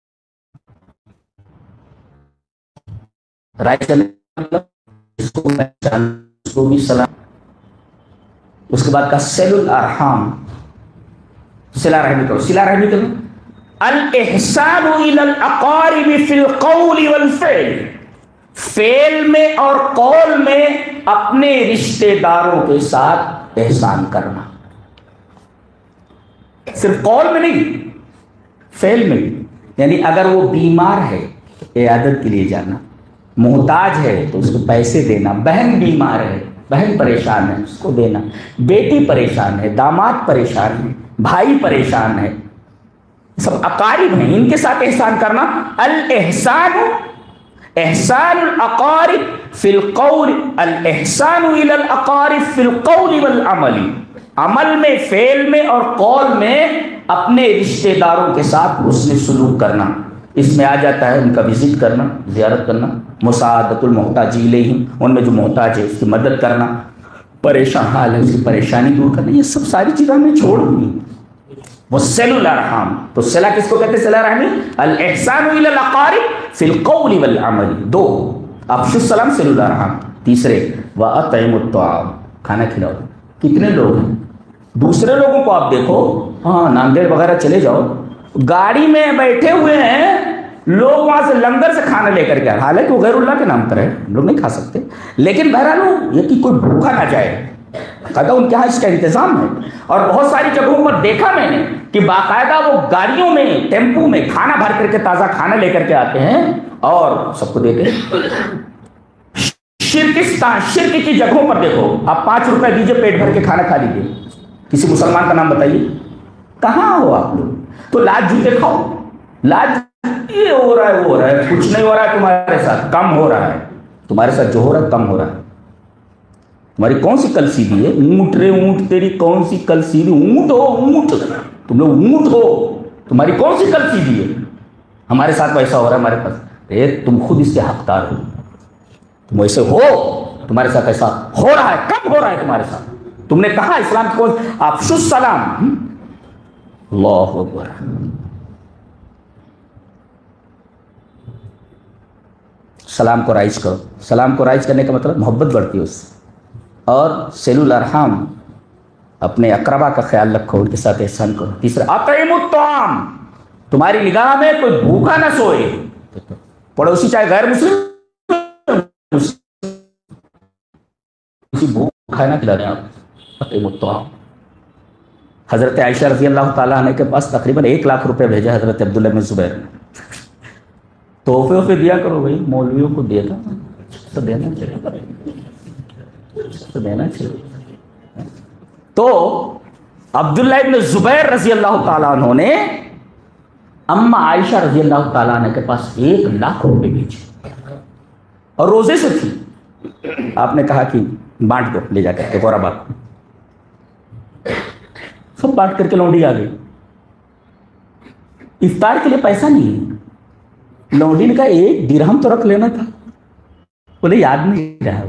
رائج کرنے اس کو پہچان، اس کو بھی سلام۔ اس کے بعد کا سل الارحام، صلہ رحمی کرو، صلہ رحمی کرو۔ الاحسان الى الاقارب فی القول والفعل، فعل میں اور قول میں اپنے رشتہ داروں کے ساتھ احسان کرنا، صرف قول میں نہیں فعل میں بھی، یعنی اگر وہ بیمار ہے عیادت کے لیے جانا، محتاج ہے تو اس کو پیسے دینا، بہن بیمار ہے بہن پریشان ہے اس کو دینا، بیٹی پریشان ہے، داماد پریشان ہے، بھائی پریشان ہے، سب اقارب ہیں، ان کے ساتھ احسان کرنا۔ الاحسان احسان الاقارب فی القول، الاحسان الی الاقارب فی القول والعمل، عمل میں، فعل میں اور قول میں اپنے رشتہ داروں کے ساتھ حسن سلوک کرنا۔ اس میں آ جاتا ہے ان کا وزٹ کرنا، زیارت کرنا، مساعدت المحتاج الیہم، ان میں جو محتاج ہے اس کی مدد کرنا، پریشان حال ہے اس کی پریشانی دور کرنا، یہ سب ساری چیزیں ہمیں چھوڑ دی۔ وصل الارحام، تو صلہ کس کو کہتے ہیں؟ صلہ رحمی، الاحسان الی الاقارب فی القول والعمل، دو افشوا السلام صلوا الارحام، تیسرے واطعموا الطعام، کھانا کھلاؤ۔ کتنے لوگ ہیں؟ دوسرے لوگوں کو آپ دیکھو، ہاں ناندیڑ وغیرہ چلے جاؤ، گاڑی میں بیٹھے ہوئے ہیں لوگ، وہاں سے لنگر سے کھانا لے کر کے، حالانکہ وہ غیر اللہ کے نام پر ہے، ہم لوگ نہیں کھا سکتے، لیکن بہرحال یہ کہ کوئی بھوکا نہ جائے، باقاعدہ ان کے یہاں اس کا انتظام ہے۔ اور بہت ساری جگہوں پر دیکھا میں نے کہ باقاعدہ وہ گاڑیوں میں، ٹیمپو میں کھانا بھر کر کے، تازہ کھانا لے کر کے آتے ہیں اور سب کو دیتے ہیں۔ شرکستان، شرک کی جگہوں پر دیکھو، آپ پانچ روپے دیجئے پیٹ بھر کے کھانا کھا لیجیے، کسی مسلمان کا نام بتائیے، کہاں ہو آپ لوگ؟ تو لاج جوتے کھاؤ، لاج یہ ہو رہا ہے وہ ہو رہا ہے، کچھ نہیں ہو رہا ہے تمہارے ساتھ، کم ہو رہا ہے تمہارے ساتھ، جو ہو رہا ہے کم ہو رہا ہے۔ تمہاری کون سی کل سیدھی ہے؟ اونٹ رے اونٹ، تیری کون سی کل سیدھی؟ اونٹ ہو اونٹ، تم لوگ اونٹ ہو، تمہاری کون سی کل سیدھی ہے؟ ہمارے ساتھ ویسا ہو رہا ہے ہمارے پاس، اے تم خود اس کے حقدار ہو، تم ویسے ہو، تمہارے ساتھ ایسا ہو رہا ہے، کب ہو رہا ہے تمہارے ساتھ؟ تم نے کہا اسلام کی کون؟ افشوا السلام، اللہ اکبر۔ سلام کو رائج کرو، سلام کو رائج کرنے کا مطلب محبت بڑھتی ہے اس سے، اور صلوا الارحام، اپنے اقربا کا خیال رکھو، ان کے ساتھ احسان کرو۔ تیسرا اطعموا الطعام، تمہاری نگاہ میں کوئی بھوکا نہ سوئے، پڑوسی چاہے غیر مسلم، کسی بھوک کھانا کھلا رہے ہیں آپ، اطعموا الطعام۔ حضرت عائشہ رضی اللہ تعالیٰ عنہ کے پاس تقریباً ایک لاکھ روپے بھیجا حضرت عبداللہ بن زبیر نے، تحفے وحفے دیا کرو بھائی، مولویوں کو دیا تھا تو دینا چاہیے، تو دینا چاہیے۔ تو عبداللہ بن زبیر رضی اللہ تعالیٰ عنہ نے اما عائشہ رضی اللہ تعالیٰ عنہ کے پاس ایک لاکھ روپے بھیجے، اور روزے سے تھی، آپ نے کہا کہ بانٹ دو لے جا کر کے غربا کو، سب بانٹ کر کے لونڈی آ گئی۔ افطار کے لیے پیسہ نہیں ہے، لونڈی نے کہا ایک درہم تو رکھ لینا تھا، بولے یاد نہیں رہا،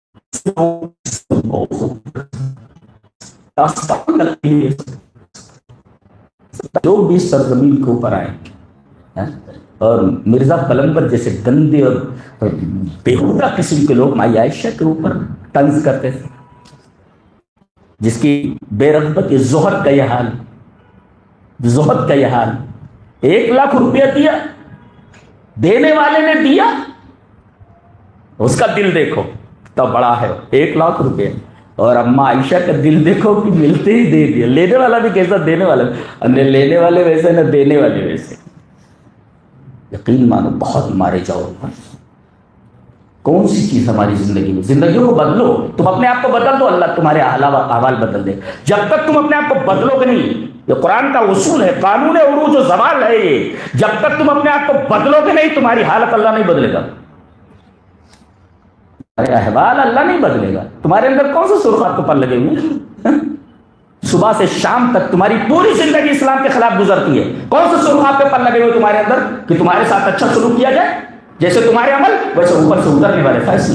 جو بھی سرزمین کے اوپر آئے اور مرزا پلنگر جیسے گندے اور بےہودہ قسم کے لوگ مائی عائشہ کے اوپر طنز کرتے تھے، جس کی بے رغبت، زہد کا یہ حال، زہد کا یہ حال۔ ایک لاکھ روپیہ دیا، دینے والے نے دیا، اس کا دل دیکھو تو بڑا ہے، ایک لاکھ روپے، اور اما عائشہ کا دل دیکھو کہ ملتے ہی دے دیا۔ لینے والا بھی کیسا، دینے والا بھی، نہ لینے والے ویسے نہ دینے والے ویسے۔ یقین مانو بہت مارے جاؤ، کون سی چیز ہماری زندگی میں، زندگیوں کو بدلو، تم اپنے آپ کو بدل دو، اللہ تمہارے احوال بدل دے۔ جب تک تم اپنے آپ کو بدلو گے نہیں، یہ قرآن کا اصول ہے، قانون عروج و زوال ہے یہ، جب تک تم اپنے آپ کو بدلو گے نہیں تمہاری حالت اللہ نہیں بدلے گا، تمہارے احوال اللہ نہیں بدلے گا۔ تمہارے اندر کون سے سرخات کو پر لگے ہوئے؟ صبح سے شام تک تمہاری پوری زندگی اسلام کے خلاف گزرتی ہے، کون سے سرخات کے پر لگے ہوئے تمہارے اندر کہ تمہارے ساتھ اچھا سلوک کیا جائے، جیسے تمہارے عمل ویسے اوپر سے اترنے والے فیصلے۔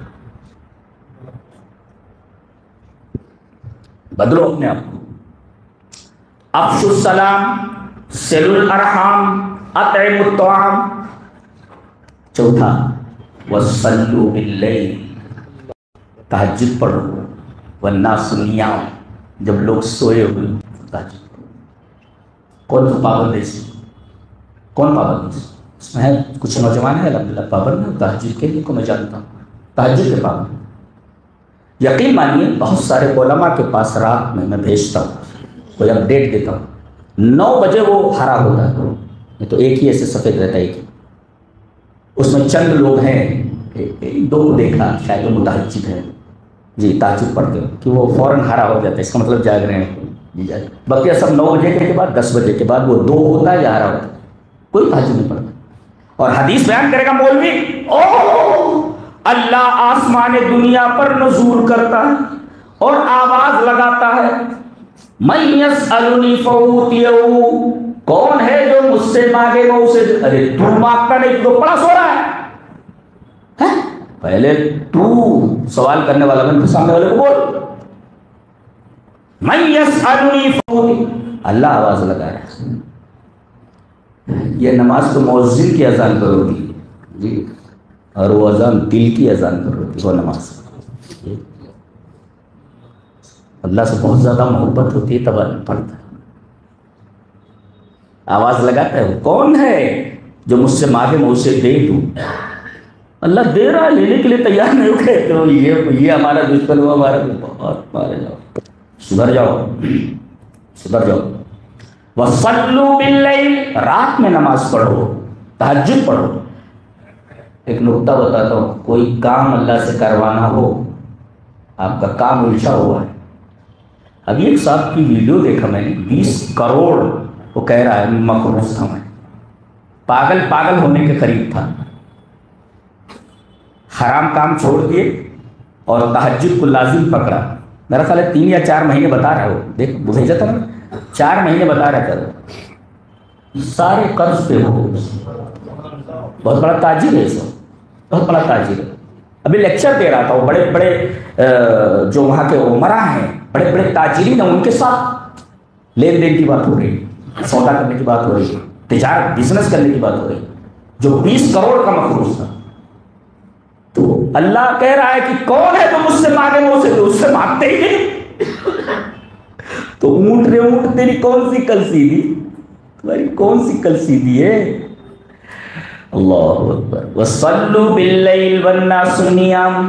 بدلو اپنے آپ کو۔ افشوا السلام، صلوا الارحام، اطعموا الطعام۔ چوتھا وصلوا باللیل، تہجد پڑھو، والناس نیام، جب لوگ سوئے ہوئے تہجد پڑھو۔ کون سا پابند ہے اس میں؟ کون پابند ہے اس میں؟ ہے کچھ نوجوان ہے الحمدللہ پابند ہے تہجد کے لیے، کو میں جانتا ہوں تہجد کے پابند۔ یقین مانیے بہت سارے علماء کے پاس رات میں میں بھیجتا ہوں، کوئی اپڈیٹ دیتا ہوں، نو بجے وہ ہرا ہوتا ہے، نہیں تو ایک ہی ایسے سفید رہتا ہے، ایک ہی، اس میں چند لوگ ہیں، ایک دو کو دیکھا شاید وہ متہجد ہے، جی تہجد پڑھتے ہو کہ وہ فوراً کھڑا ہو جاتا ہے، اس کا مطلب جاگ رہے ہیں جی جاگ، بقیہ سب نو بجے کے بعد دس بجے کے بعد وہ دو ہوتا ہے یا ہرا ہوتا ہے، کوئی تہجد نہیں پڑھتا۔ اور حدیث بیان کرے گا مولوی، او اللہ آسمان دنیا پر نزول کرتا ہے اور آواز لگاتا ہے، من یسألنی فأوتیہ، کون ہے جو مجھ سے مانگے میں اسے، ارے تو مانگتا نہیں تو پڑا سو رہا ہے، پہلے تو سوال کرنے والا بن کے سامنے والے کو بول، من یسألنی فأوتیہ، اللہ آواز لگا رہا ہے۔ یہ نماز تو مؤذن کی اذان پر ہوتی ہے جی، اور وہ اذان دل کی اذان پر ہوتی ہے، وہ نماز اللہ سے بہت زیادہ محبت ہوتی ہے تب آدمی پڑھتا ہے، آواز لگاتا ہے، وہ کون ہے جو مجھ سے مانگے میں اسے دے دوں، اللہ دے رہا ہے، لینے کے لیے تیار نہیں ہو گئے تو یہ یہ ہمارا دشمن ہوا، ہمارا بہت مارے جاؤ، سدھر جاؤ سدھر جاؤ۔ وَصَلُّوا بِاللَّيْلِ، رات میں نماز پڑھو، تہجد پڑھو۔ ایک نکتہ بتاتا ہوں، کوئی کام اللہ سے کروانا ہو، آپ کا کام الجھا ہوا ہے، ابھی ایک صاحب کی ویڈیو دیکھا میں نے، بیس کروڑ وہ کہہ رہا ہے مقروض تھا میں، پاگل پاگل ہونے کے قریب تھا، حرام کام چھوڑ دیے اور تہجد کو لازم پکڑا، میرا خیال ہے تین یا چار مہینے بتا رہا ہے وہ، دیکھ بھیجا تھا نا، چار مہینے بتا رہا تھا، سارے قرض پہ ہو، بہت بڑا تاجر ہے سب، بہت بڑا تاجر ہے، ابھی لیکچر دے رہا تھا، وہ بڑے بڑے جو وہاں کے عمرا ہیں، بڑے بڑے تاجرین ہیں، ان کے ساتھ لین دین کی بات ہو رہی ہے، سودا کرنے کی بات ہو رہی ہے، تجارت بزنس کرنے کی بات ہو رہی ہے، جو بیس کروڑ کا مقروض تھا، تو اللہ کہہ رہا ہے کہ کون ہے تو مجھ سے مانگے وہ اسے، اس سے مانگتے ہی نہیں، تو اونٹ رے اونٹ تیری کون سی کل سیدھی، تمہاری کون سی کل سیدھی ہے، اللہ اکبر۔ وَصَلُّوا بِاللَّيْلِ وَالنَّاسُ نِيَامٌ،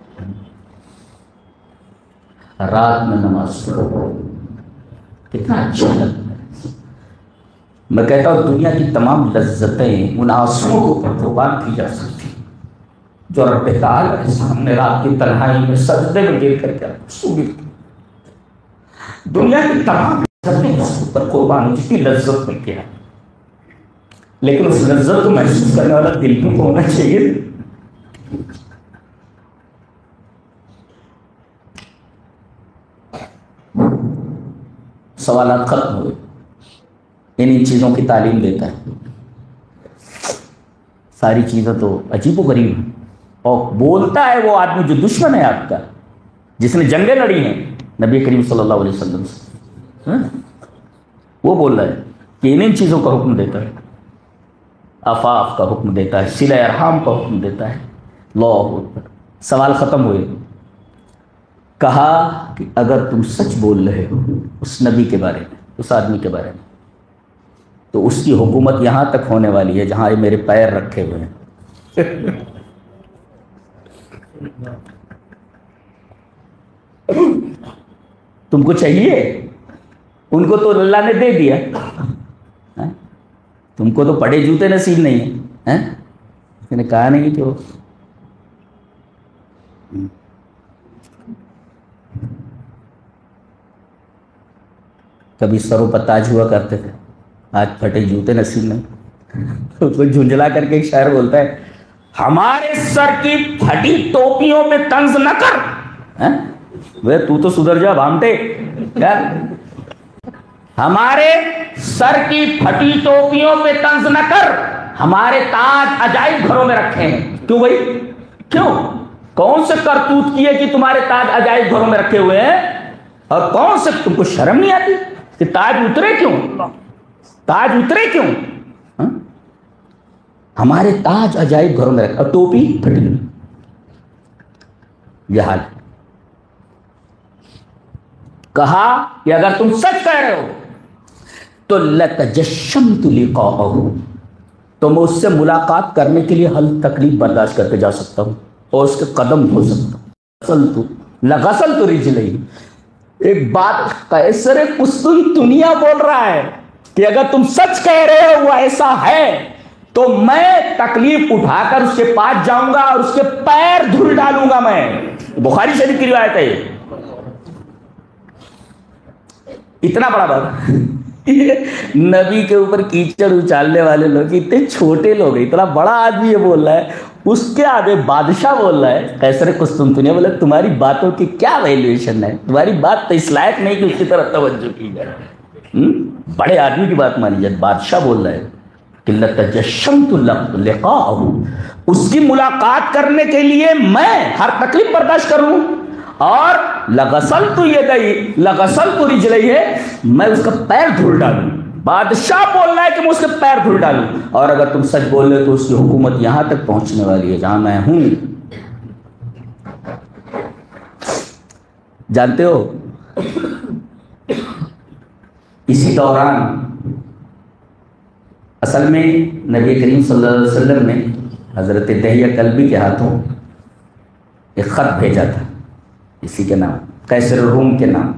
رات میں نماز پڑھو، کتنا اچھا لگتا ہے۔ میں کہتا ہوں دنیا کی تمام لذتیں ان آنسوؤں کو قربان کی جا سکتی جو رب تعالیٰ کے سامنے رات کی تنہائی میں سجدے میں گر کر کے آنسو گرتے، دنیا کی تمام لذتیں اس پر قربان ہو، جس کی لذت میں کیا ہے، لیکن اس لذت کو محسوس کرنے والا دل بھی ہونا چاہیے۔ سوالات ختم ہوئے، انہی چیزوں کی تعلیم دیتا ہے، ساری چیزیں تو عجیب و غریب ہیں، اور بولتا ہے وہ آدمی جو دشمن ہے آپ کا، جس نے جنگیں لڑی ہیں نبی کریم صلی اللہ علیہ وسلم سے، وہ بول رہا ہے کہ ان چیزوں کا حکم دیتا ہے، عفاف کا حکم دیتا ہے، صلہ ارحام کا حکم دیتا ہے، اللہ اکبر۔ سوال ختم ہوئے، کہا کہ اگر تم سچ بول رہے ہو اس نبی کے بارے میں، اس آدمی کے بارے میں، تو اس کی حکومت یہاں تک ہونے والی ہے جہاں یہ میرے پیر رکھے ہوئے ہیں۔ تم کو چاہیے، ان کو تو اللہ نے دے دیا، تم کو تو پڑے جوتے نصیب نہیں ہیں، میں نے کہا نہیں کہ کبھی سروں پر تاج ہوا کرتے تھے، آج پھٹے جوتے نصیب نہیں، اس کو جھنجھلا کر کے ایک شاعر بولتا ہے، ہمارے سر کی پھٹی ٹوپیوں پہ طنز نہ کر، وہ تو تو سدھر جا بھامٹے، ہمارے سر کی پھٹی ٹوپیوں پہ طنز نہ کر، ہمارے تاج عجائب گھروں میں رکھے ہیں، کیوں بھائی کیوں، کون سے کرتوت کیے کہ تمہارے تاج عجائب گھروں میں رکھے ہوئے ہیں، اور کون سے، تم کو شرم نہیں آتی کہ تاج اترے کیوں، تاج اترے کیوں، ہمارے تاج عجائب گھروں میں رکھے، اور ٹوپی پھٹی، یہ حال ہے۔ کہا کہ اگر تم سچ کہہ رہے ہو تو لَتَجَشَّمْتُ لِقَاءَهُ، تو میں اس سے ملاقات کرنے کے لیے ہر تکلیف برداشت کر کے جا سکتا ہوں اور اس کے قدم دھو سکتا ہوں، لَغَسَلْتُ رِجْلَيْهِ۔ ایک بات قیصر قسطنطنیہ بول رہا ہے کہ اگر تم سچ کہہ رہے ہو وہ ایسا ہے تو میں تکلیف اٹھا کر اس کے پاس جاؤں گا اور اس کے پیر دھل ڈالوں گا. میں بخاری شریف کی روایت ہے. اتنا بڑا بات نبی کے اوپر کیچڑ اچالنے والے لوگ اتنے چھوٹے لوگ ہیں, اتنا بڑا آدمی یہ بول رہا ہے, اس کے آگے بادشاہ بول رہا ہے قیصر قسطنطنیہ بولا تمہاری باتوں کی کیا ویلیویشن ہے, تمہاری بات تو اس لائق نہیں کہ اس کی طرف توجہ کی جائے. بڑے آدمی کی بات مانی جائے. بادشاہ بول رہا ہے کہ لتجشمت لقاءہ, اس کی ملاقات کرنے کے لیے میں ہر تکلیف برداشت کروں, اور لغسلت یدی لغسلت رجلیہ, میں اس کا پیر دھل ڈالوں. بادشاہ بول رہا ہے کہ میں اس کے پیر دھل ڈالوں, اور اگر تم سچ بول رہے تو اس کی حکومت یہاں تک پہنچنے والی ہے جہاں میں ہوں. جانتے ہو اسی دوران اصل میں نبی کریم صلی اللہ علیہ وسلم نے حضرت دہیہ کلبی کے ہاتھوں ایک خط بھیجا تھا اسی کے نام, قیصر روم کے نام,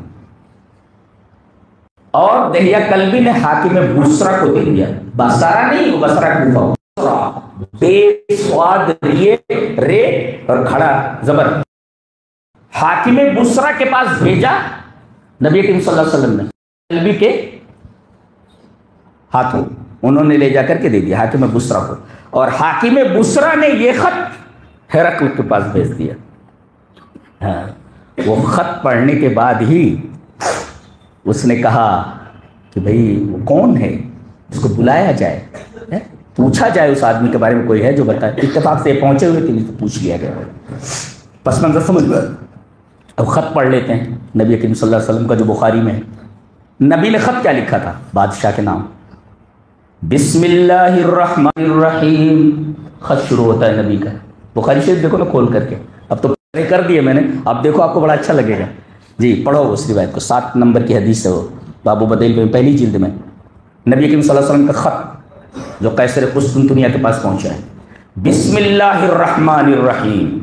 اور دہیہ کلبی نے حاکم بصرہ کو دے دیا. بصرہ نہیں, وہ بصرہ کوفہ, بے سواد ریے رے اور کھڑا زبر. حاکم بصرہ کے پاس بھیجا نبی کریم صلی اللہ علیہ وسلم نے کلبی کے ہاتھوں, انہوں نے لے جا کر کے دے دیا حاکم بصرہ کو, اور حاکم بصرہ نے یہ خط ہرقل کے پاس بھیج دیا. ہاں, وہ خط پڑھنے کے بعد ہی اس نے کہا کہ بھئی وہ کون ہے, اس کو بلایا جائے, پوچھا جائے اس آدمی کے بارے میں کوئی ہے جو بتائے. اتفاق سے پہنچے ہوئے تھے نہیں تو پوچھ لیا گیا. پس منظر سمجھ گئے. اب خط پڑھ لیتے ہیں نبی کریم صلی اللہ علیہ وسلم کا جو بخاری میں ہے. نبی نے خط کیا لکھا تھا بادشاہ کے نام, بسم اللہ الرحمن الرحیم. خط شروع ہوتا ہے نبی کا. بخاری شریف دیکھو نا کھول کر کے, اب تو کر دیے میں نے, اب دیکھو آپ کو بڑا اچھا لگے گا. جی پڑھو اس روایت کو, سات نمبر کی حدیث ہے وہ, بابو بدیل میں پہلی جلد میں نبی کریم صلی اللہ علیہ وسلم کا خط جو قیصر قسطنطنیہ کے پاس پہنچا ہے. بسم اللہ الرحمن الرحیم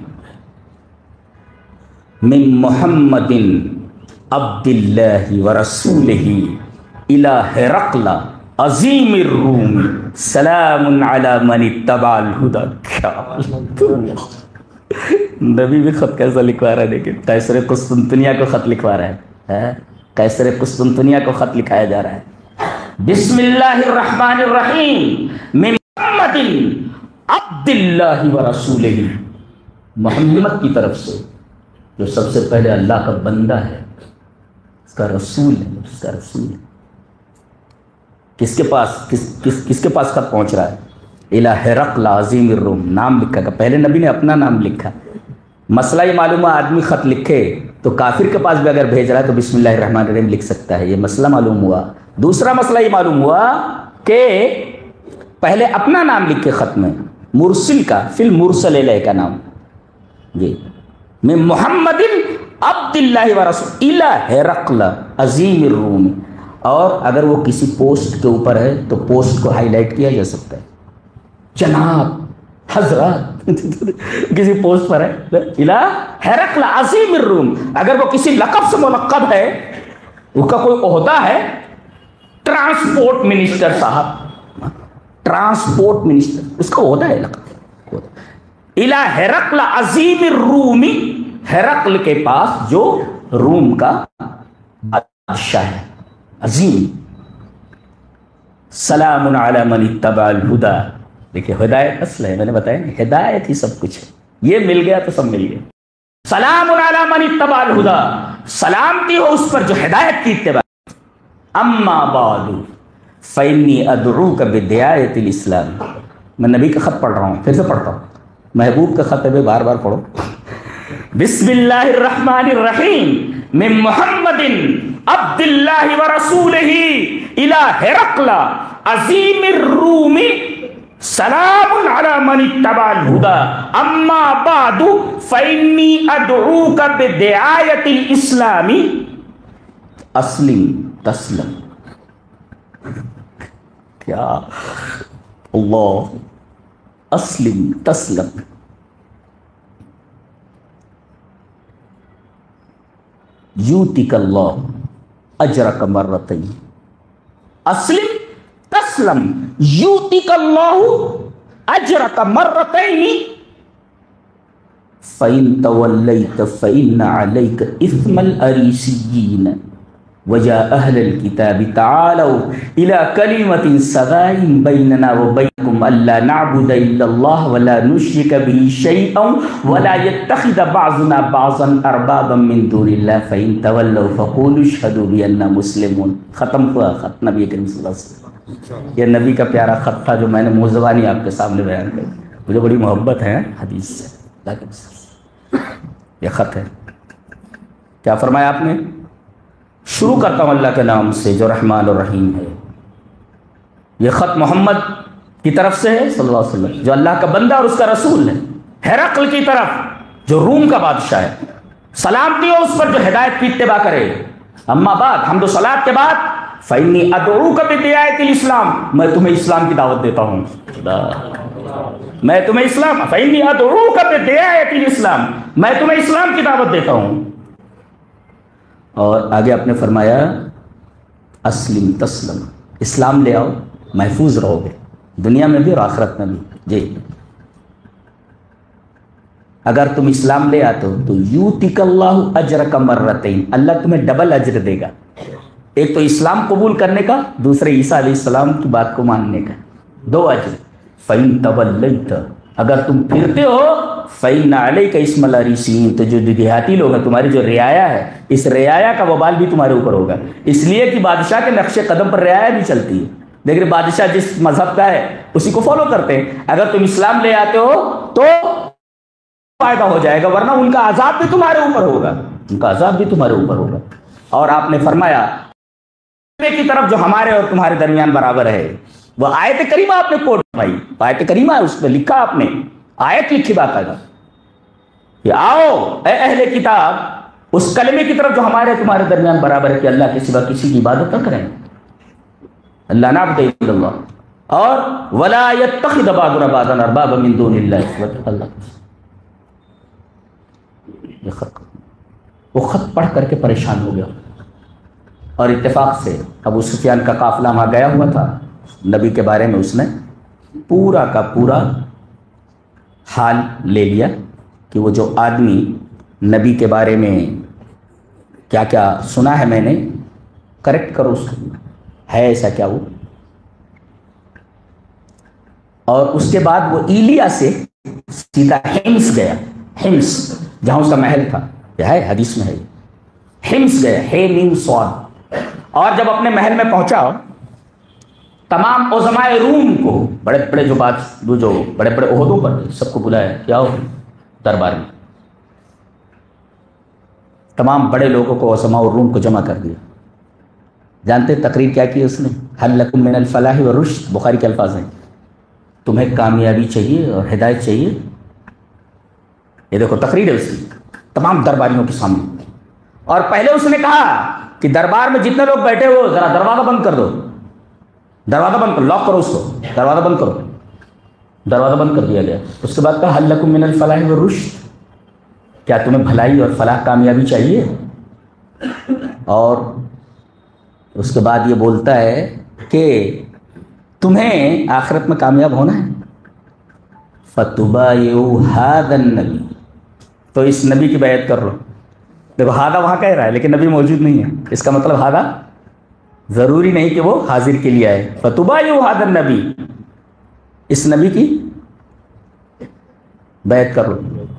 من محمد عبد اللہ ورسولہ الی ہرقل عظیم الروم سلام علی من اتبع الہدی. نبی بھی خط کیسا لکھوا رہا ہے, لیکن قیصر قسطنطنیہ کو خط لکھوا رہا ہے. قیصر قسطنطنیہ کو خط لکھایا جا رہا ہے. بسم اللہ الرحمن الرحیم من محمد عبد اللہ ورسولہ, محمد کی طرف سے جو سب سے پہلے اللہ کا بندہ ہے, اس کا رسول ہے, اس کا رسول ہے. کس کے پاس کس کس کس کے پاس خط پہنچ رہا ہے؟ الی ہرقل عظیم الروم. نام لکھا کہ پہلے نبی نے اپنا نام لکھا. مسئلہ یہ معلوم ہے, آدمی خط لکھے تو کافر کے پاس بھی اگر بھیج رہا ہے تو بسم اللہ الرحمن الرحیم لکھ سکتا ہے, یہ مسئلہ معلوم ہوا. دوسرا مسئلہ یہ معلوم ہوا کہ پہلے اپنا نام لکھے خط میں, مرسل کا فی المرسل الیہ کا نام, جی من محمد عبد اللہ ورسول الی ہرقل عظیم الروم. اور اگر وہ کسی پوسٹ کے اوپر ہے تو پوسٹ کو ہائی لائٹ کیا جا سکتا ہے, جناب حضرات کسی پوسٹ پر ہے الی ہرقل عظیم الروم. اگر وہ کسی لقب سے ملقب ہے, اس کا کوئی عہدہ ہے, ٹرانسپورٹ منسٹر صاحب, ٹرانسپورٹ منسٹر, اس کا عہدہ ہے, لقب. الی ہرقل عظیم الروم, ہرقل کے پاس جو روم کا بادشاہ ہے عظیم. سلام علی من اتبع الہدی. دیکھیں ہدایت اصل ہے, میں نے بتایا نا ہدایت ہی سب کچھ ہے, یہ مل گیا تو سب مل گیا. سلام علی من اتبع الہدی, سلامتی ہو اس پر جو ہدایت کی اتباع. اما بعد فانی ادعوک بدعایۃ الاسلام. میں نبی کا خط پڑھ رہا ہوں, پھر سے پڑھتا ہوں, محبوب کا خط ہے, بار بار پڑھو. بسم اللہ الرحمن الرحیم من محمد عبد اللہ ورسولہ الی ہرقل عظیم الروم سلام علی من اتبع الہدی اما بعد فانی ادعوک بدعایۃ الاسلام اسلم تسلم. کیا اللہ, اسلم تسلم. یوتک اللہ اجرک مرتین. اسلم تسلم. اسلم یؤتک اللہ اجرک مرتین فإن توليت فإن عليك إثم الأريسيين ويا أهل الكتاب تعالوا إلى كلمة سواء بيننا وبينكم ألا نعبد إلا الله ولا نشرك به شيئا ولا يتخذ بعضنا بعضا أربابا من دون الله فإن تولوا فقولوا اشهدوا بأننا مسلمون. ختم ہوا خط نبی کریم صلی اللہ علیہ وسلم. یہ نبی کا پیارا خط تھا جو میں نے منہ زبانی آپ کے سامنے بیان کیا. مجھے بڑی محبت ہے حدیث سے. یہ خط ہے. کیا فرمایا آپ نے؟ شروع کرتا ہوں اللہ کے نام سے جو رحمان اور رحیم ہے. یہ خط محمد کی طرف سے ہے صلی اللہ علیہ وسلم جو اللہ کا بندہ اور اس کا رسول ہے. ہرقل کی طرف جو روم کا بادشاہ ہے. سلامتی ہو اس پر جو ہدایت کی اتباع کرے. اما بعد حمد و صلات کے بعد فإنی ادعوک بدعایت الاسلام میں تمہیں اسلام کی دعوت دیتا ہوں. میں تمہیں اسلام فإنی ادعوک بدعایت الاسلام میں تمہیں اسلام کی دعوت دیتا ہوں. اور آگے آپ نے فرمایا اسلم تسلم اسلام لے آؤ محفوظ رہو گے دنیا میں بھی اور آخرت میں بھی. جی اگر تم اسلام لے آتے ہو تو یؤتک اللہ اجرک مرتین اللہ تمہیں ڈبل اجر دے گا. ایک تو اسلام قبول کرنے کا دوسرے عیسیٰ علیہ السلام کی بات کو ماننے کا. دو اجر. فإن توليت اگر تم پھرتے ہو فإن عليك اسم الأريسيين تو جو دیہاتی لوگ ہیں تمہاری جو رعایا ہے اس رعایا کا وبال بھی تمہارے اوپر ہوگا. اس لیے کہ بادشاہ کے نقش قدم پر رعایا بھی چلتی ہے. لیکن بادشاہ جس مذہب کا ہے اسی کو فالو کرتے ہیں. اگر تم اسلام لے آتے ہو تو فائدہ ہو جائے گا ورنہ ان کا عذاب بھی تمہارے اوپر ہوگا. ان کا عذاب بھی تمہارے اوپر ہوگا. اور آپ نے فرمایا کی طرف جو ہمارے اور تمہارے درمیان برابر ہے وہ آیت کریمہ آپ نے کوٹ بھائی آیت کریمہ ہے اس پہ لکھا آپ نے آیت لکھی باقاعدہ کہ آؤ اے اہل کتاب اس کلمے کی طرف جو ہمارے تمہارے درمیان برابر ہے کہ اللہ کے سوا کسی کی عبادت نہ کریں. اللہ نعبد الا اللہ اور ولا يتخذ بعضنا بعضا اربابا من دون اللہ. اللہ یہ خط وہ خط پڑھ کر کے پریشان ہو گیا اور اتفاق سے ابو سفیان کا قافلہ وہاں گیا ہوا تھا. نبی کے بارے میں اس نے پورا کا پورا حال لے لیا کہ وہ جو آدمی نبی کے بارے میں کیا کیا سنا ہے میں نے کریکٹ کرو اس کو ہے ایسا کیا وہ. اور اس کے بعد وہ ایلیا سے سیدھا ہمس گیا. ہمس جہاں اس کا محل تھا یہ ہے حدیث میں ہے. ہمس گیا ہے میم صاد. اور جب اپنے محل میں پہنچا تمام عظماء روم کو بڑے بڑے جو بات جو بڑے بڑے عہدوں پر سب کو بلایا کیا ہو دربار میں. تمام بڑے لوگوں کو عظماء روم کو جمع کر دیا. جانتے تقریر کیا کی اس نے؟ هل لکم من الفلاح والرشد بخاری کے الفاظ ہیں تمہیں کامیابی چاہیے اور ہدایت چاہیے. یہ دیکھو تقریر ہے اس کی تمام درباریوں کے سامنے. اور پہلے اس نے کہا کہ دربار میں جتنے لوگ بیٹھے ہو ذرا دروازہ بند کر دو. دروازہ بند کرو لاک کرو اس کو دروازہ بند کرو. دروازہ بند کر دیا گیا. اس کے بعد کہا هل لکم من الفلاح والرشد کیا تمہیں بھلائی اور فلاح کامیابی چاہیے. اور اس کے بعد یہ بولتا ہے کہ تمہیں آخرت میں کامیاب ہونا ہے فَتُبَايِعُوا هَذَا النَّبِيَّ تو اس نبی کی بیعت کر لو. دیکھو ہادہ وہاں کہہ رہا ہے لیکن نبی موجود نہیں ہے. اس کا مطلب ہادہ ضروری نہیں کہ وہ حاضر کے لیے آئے. فَتُبَايِعُوا هَذَا النَّبِيَّ اس نبی کی بیعت کر لو.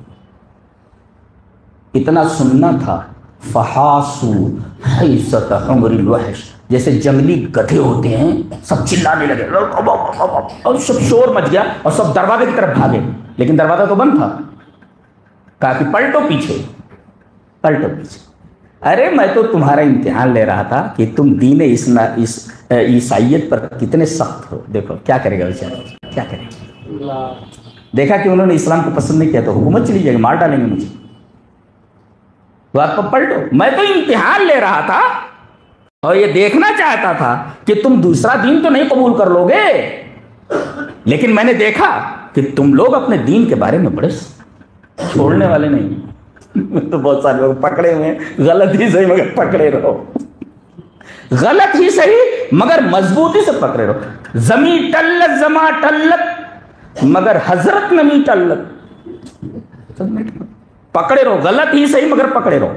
اتنا سننا تھا فَحَاسُوا حَيْسَةَ حُمْرِ الْوَحْشِ جیسے جنگلی گدھے ہوتے ہیں سب چلانے لگے اور سب شور مچ گیا اور سب دروازے کی طرف بھاگے لیکن دروازہ تو بند تھا. کہا کہ پلٹو پیچھے پلٹو پیچھے. ارے میں تو تمہارا امتحان لے رہا تھا کہ تم دین عیسائیت پر کتنے سخت ہو. دیکھو کیا کرے گا بیچارہ کیا کرے گا. دیکھا کہ انہوں نے اسلام کو پسند نہیں کیا تو حکومت چلی جائے گی مار ڈالیں گے مجھے. بات کو پلٹو. میں تو امتحان لے رہا تھا اور یہ دیکھنا چاہتا تھا کہ تم دوسرا دین تو نہیں قبول کر لو گے لیکن میں نے دیکھا کہ تم لوگ اپنے دین کے بارے میں بڑے چھوڑنے والے نہیں. تو بہت سارے لوگ پکڑے ہوئے غلطی سے مگر پکڑے رہو غلط ہی صحیح مگر مضبوطی سے پکڑے رہو. زمیں ٹلت زما ٹلت مگر حضرت نمی ٹلت. پکڑے رہو, غلط ہی صحیح مگر پکڑے رہو.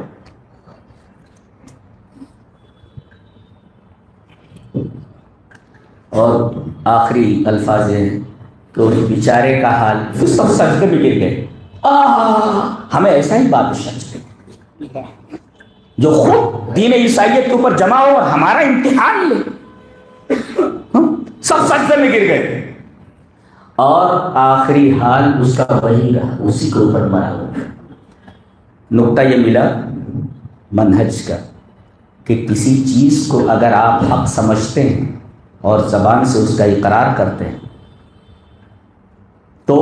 اور آخری الفاظ ہیں کہ اس بیچارے کا حال پھر سب سجدے میں گر گئے. ہمیں ایسا ہی بادشاہ چاہیے جو خود دین عیسائیت کے اوپر جمع ہو اور ہمارا امتحان لے. سب سجدے میں گر گئے اور آخری حال اس کا وہی رہا, اسی کے اوپر مرا ہوا. نقطہ یہ ملا منہج کا کہ کسی چیز کو اگر آپ حق سمجھتے ہیں اور زبان سے اس کا اقرار کرتے ہیں تو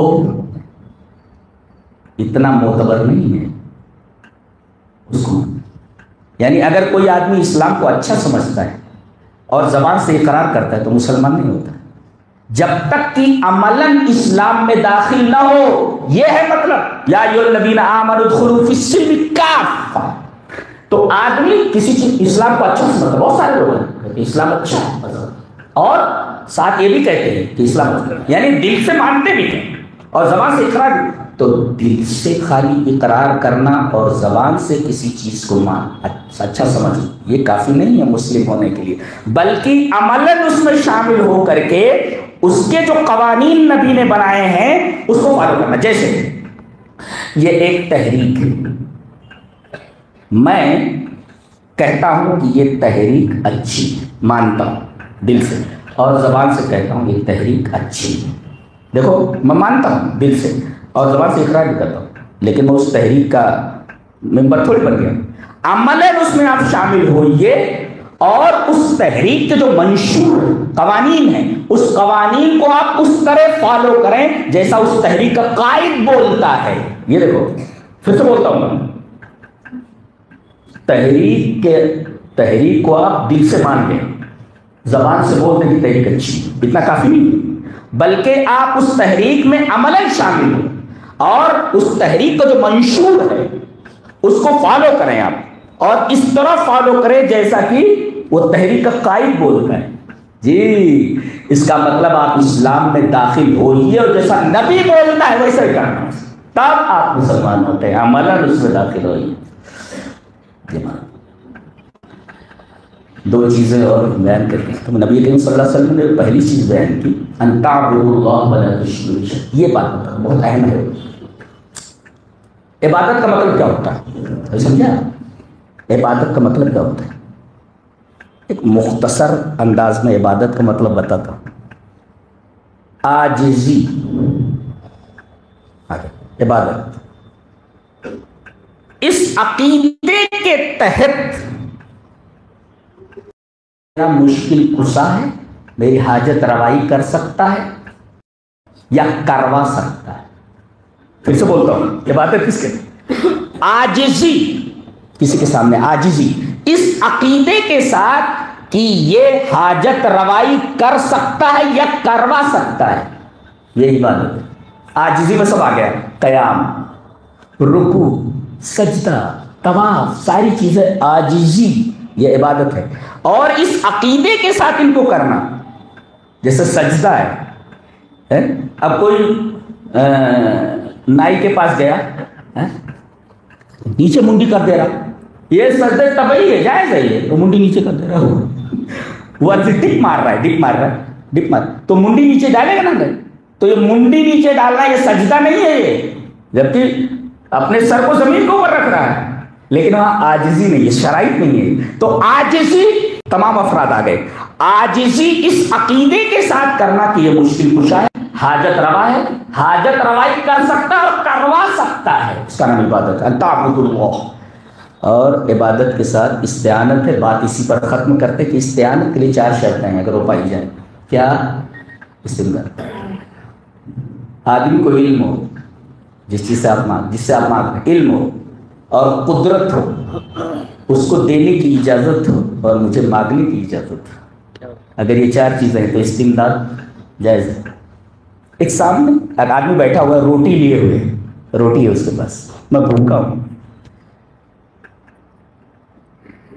اتنا معتبر نہیں ہے اس کو. یعنی اگر کوئی آدمی اسلام کو اچھا سمجھتا ہے اور زبان سے اقرار کرتا ہے تو مسلمان نہیں ہوتا جب تک کہ عملاً اسلام میں داخل نہ ہو. یہ ہے مطلب یا ایھا الذین آمنوا ادخلوا فی السلم کافہ. تو آدمی کسی چیز اسلام کو اچھا سمجھتا ہے, بہت سارے لوگ ہیں کہ اسلام اچھا ہے اور ساتھ یہ بھی کہتے ہیں کہ اسلام اچھا ہے, یعنی دل سے مانتے بھی ہیں اور زبان سے اقرار بھی. تو دل سے خالی اقرار کرنا اور زبان سے کسی چیز کو مان اچھا سمجھ یہ کافی نہیں ہے مسلم ہونے کے لیے, بلکہ عملاً اس میں شامل ہو کر کے اس کے جو قوانین نبی نے بنائے ہیں اس کو فالو کرنا. جیسے یہ ایک تحریک ہے, میں کہتا ہوں کہ یہ تحریک اچھی مانتا ہوں دل سے اور زبان سے کہتا ہوں یہ تحریک اچھی. دیکھو میں مانتا ہوں دل سے اور زبان سے اقرار بھی کرتا ہوں, لیکن میں اس تحریک کا ممبر تھوڑی بن گیا. عملاً اس میں آپ شامل ہوئیے اور اس تحریک کے جو منشور قوانین ہیں اس قوانین کو آپ اس طرح فالو کریں جیسا اس تحریک کا قائد بولتا ہے. یہ دیکھو پھر سے بولتا ہوں میں, تحریک کے تحریک کو آپ دل سے مان لیں, زبان سے بولتے کہ تحریک اچھی, اتنا کافی نہیں بلکہ آپ اس تحریک میں عملاً شامل ہوں اور اس تحریک کا جو منشور ہے اس کو فالو کریں آپ, اور اس طرح فالو کریں جیسا کہ وہ تحریک کا قائد بولتا ہے. جی اس کا مطلب آپ اسلام میں داخل ہوئیے اور جیسا نبی بولتا ہے ویسا ہی کرنا, تب آپ مسلمان ہوتے ہیں. عملاً اس میں داخل ہوئیے. دو چیزیں اور بیان کرتے ہیں. تو نبی کریم صلی اللہ علیہ وسلم نے پہلی چیز بیان کی ان تعبدوا اللہ ولا تشرکوا به. یہ بات بہت اہم ہے. عبادت کا مطلب کیا ہوتا ہے سمجھا؟ عبادت کا مطلب کیا ہوتا ہے؟ ایک مختصر انداز میں عبادت کا مطلب بتاتا ہوں. عاجزی عبادت اس عقیدے کے تحت میرا مشکل کشا ہے, میری حاجت روائی کر سکتا ہے یا کروا سکتا ہے. پھر سے بولتا ہوں عبادت کس کے؟ عاجزی, کسی کے سامنے عاجزی اس عقیدے کے ساتھ کہ یہ حاجت روائی کر سکتا ہے یا کروا سکتا ہے, یہ عبادت ہے. عاجزی میں سب آ گیا, قیام, رکوع, سجدہ, طواف, ساری چیزیں عاجزی یہ عبادت ہے. اور اس عقیدے کے ساتھ ان کو کرنا, جیسے سجدہ ہے. اب کوئی نائی کے پاس گیا نیچے منڈی کر دے رہا, یہ سجدہ طبعی ہے, جائز ہے, یہ تو منڈی نیچے کر دے رہا, وہ ڈپ مار رہا ہے ڈپ مار رہا ہے ڈپ مار تو منڈی نیچے ڈالے گا نا, تو یہ منڈی نیچے ڈالنا یہ سجدہ نہیں ہے, یہ جبکہ اپنے سر کو زمین کو اوپر رکھ رہا ہے, لیکن وہاں عاجزی نہیں ہے, شرائط نہیں ہے. تو عاجزی تمام افراد آ گئے. عاجزی اس عقیدے کے ساتھ کرنا کہ یہ مشکل کشا ہے, حاجت روا ہے, حاجت روائی کر سکتا ہے اور کروا سکتا ہے, اس کا نام عبادت ہے. تعبدوا اللہ. اور عبادت کے ساتھ استعانت ہے. بات اسی پر ختم کرتے کہ استعانت کے لیے چار شرطیں ہیں اگر وہ پائی جائیں. کیا؟ استعانت, آدمی کو علم ہو, جس چیز سے آپ مانگ جس سے آپ مانگ علم ہو اور قدرت ہو, اس کو دینے کی اجازت ہو اور مجھے مانگنے کی اجازت ہو. اگر یہ چار چیزیں ہیں تو استمداد جائز ہے. ایک سامنے ایک آدمی بیٹھا ہوا ہے, روٹی لیے ہوئے, روٹی ہے اس کے پاس, میں بھوکا ہوں,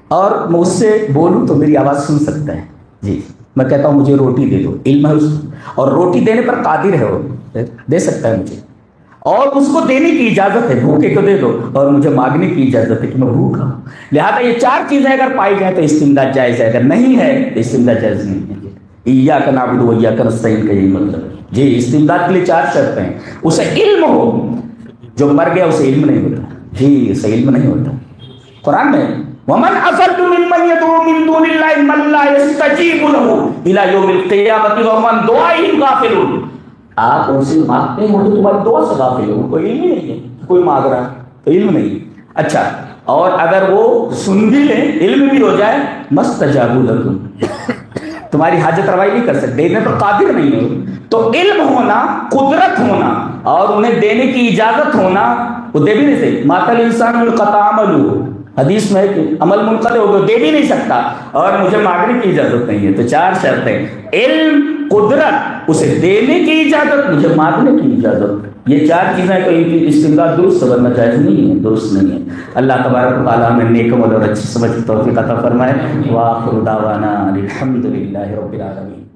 اور میں اس سے بولوں تو میری آواز سن سکتا ہے. جی میں کہتا ہوں مجھے روٹی دے دو، علم ہے اس کو، اور روٹی دینے پر قادر ہے، وہ دے سکتا ہے مجھے، اور اس کو دینے کی اجازت ہے، بھوکے کو دے دو، اور مجھے مانگنے کی اجازت ہے کہ میں بھوکا ہوں. لہٰذا یہ چار چیزیں اگر پائی جائیں تو استمداد جائز ہے، اگر نہیں ہے تو استمداد جائز نہیں ہے. ایاک نعبد و ایاک نستعین کا یہی مطلب ہے. جی استمداد کے لیے چار شرطیں ہیں. اسے علم ہو، جو مر گیا اسے علم نہیں ہوتا. جی اسے علم نہیں ہوتا. قرآن میں وَمَنْ أَضَلُّ مِمَّنْ يَدْعُو مِن دُونِ اللَّهِ مَن لَّا يَسْتَجِيبُ لَهُ إِلَىٰ يَوْمِ الْقِيَامَةِ وَهُمْ عَن دُعَائِهِمْ غَافِلُونَ. آپ ان سے مانگتے ہیں تو تمہاری دعا سے غافل ہو، کوئی علم ہی نہیں ہے، کوئی مانگ رہا تو علم نہیں. اچھا اور اگر وہ سن بھی لیں، علم بھی ہو جائے، مَسْتَجَابُوا لَكُمْ، تمہاری حاجت روائی نہیں کر سکتے، دینے پر قادر نہیں ہو. تو علم ہونا، قدرت ہونا، اور انہیں دینے کی اجازت ہونا، وہ دے بھی نہیں سکتے. مَاتَ الْإِنسَانُ انْقَطَعَ عَمَلُهُ، حدیث میں ہے کہ عمل منقطع ہو گیا، دے بھی نہیں سکتا، اور مجھے مانگنے کی اجازت نہیں ہے. تو چار شرطیں، علم، قدرت، اسے دینے کی اجازت، مجھے مانگنے کی اجازت. یہ چار چیزیں تو استمداد درست ورنہ جائز نہیں ہے، درست نہیں ہے. اللہ تبارک و تعالیٰ ہمیں نیک عمل اور اچھی سمجھ کی توفیق عطا فرمائے. وآخر دعوانا الحمد للہ رب العالمین.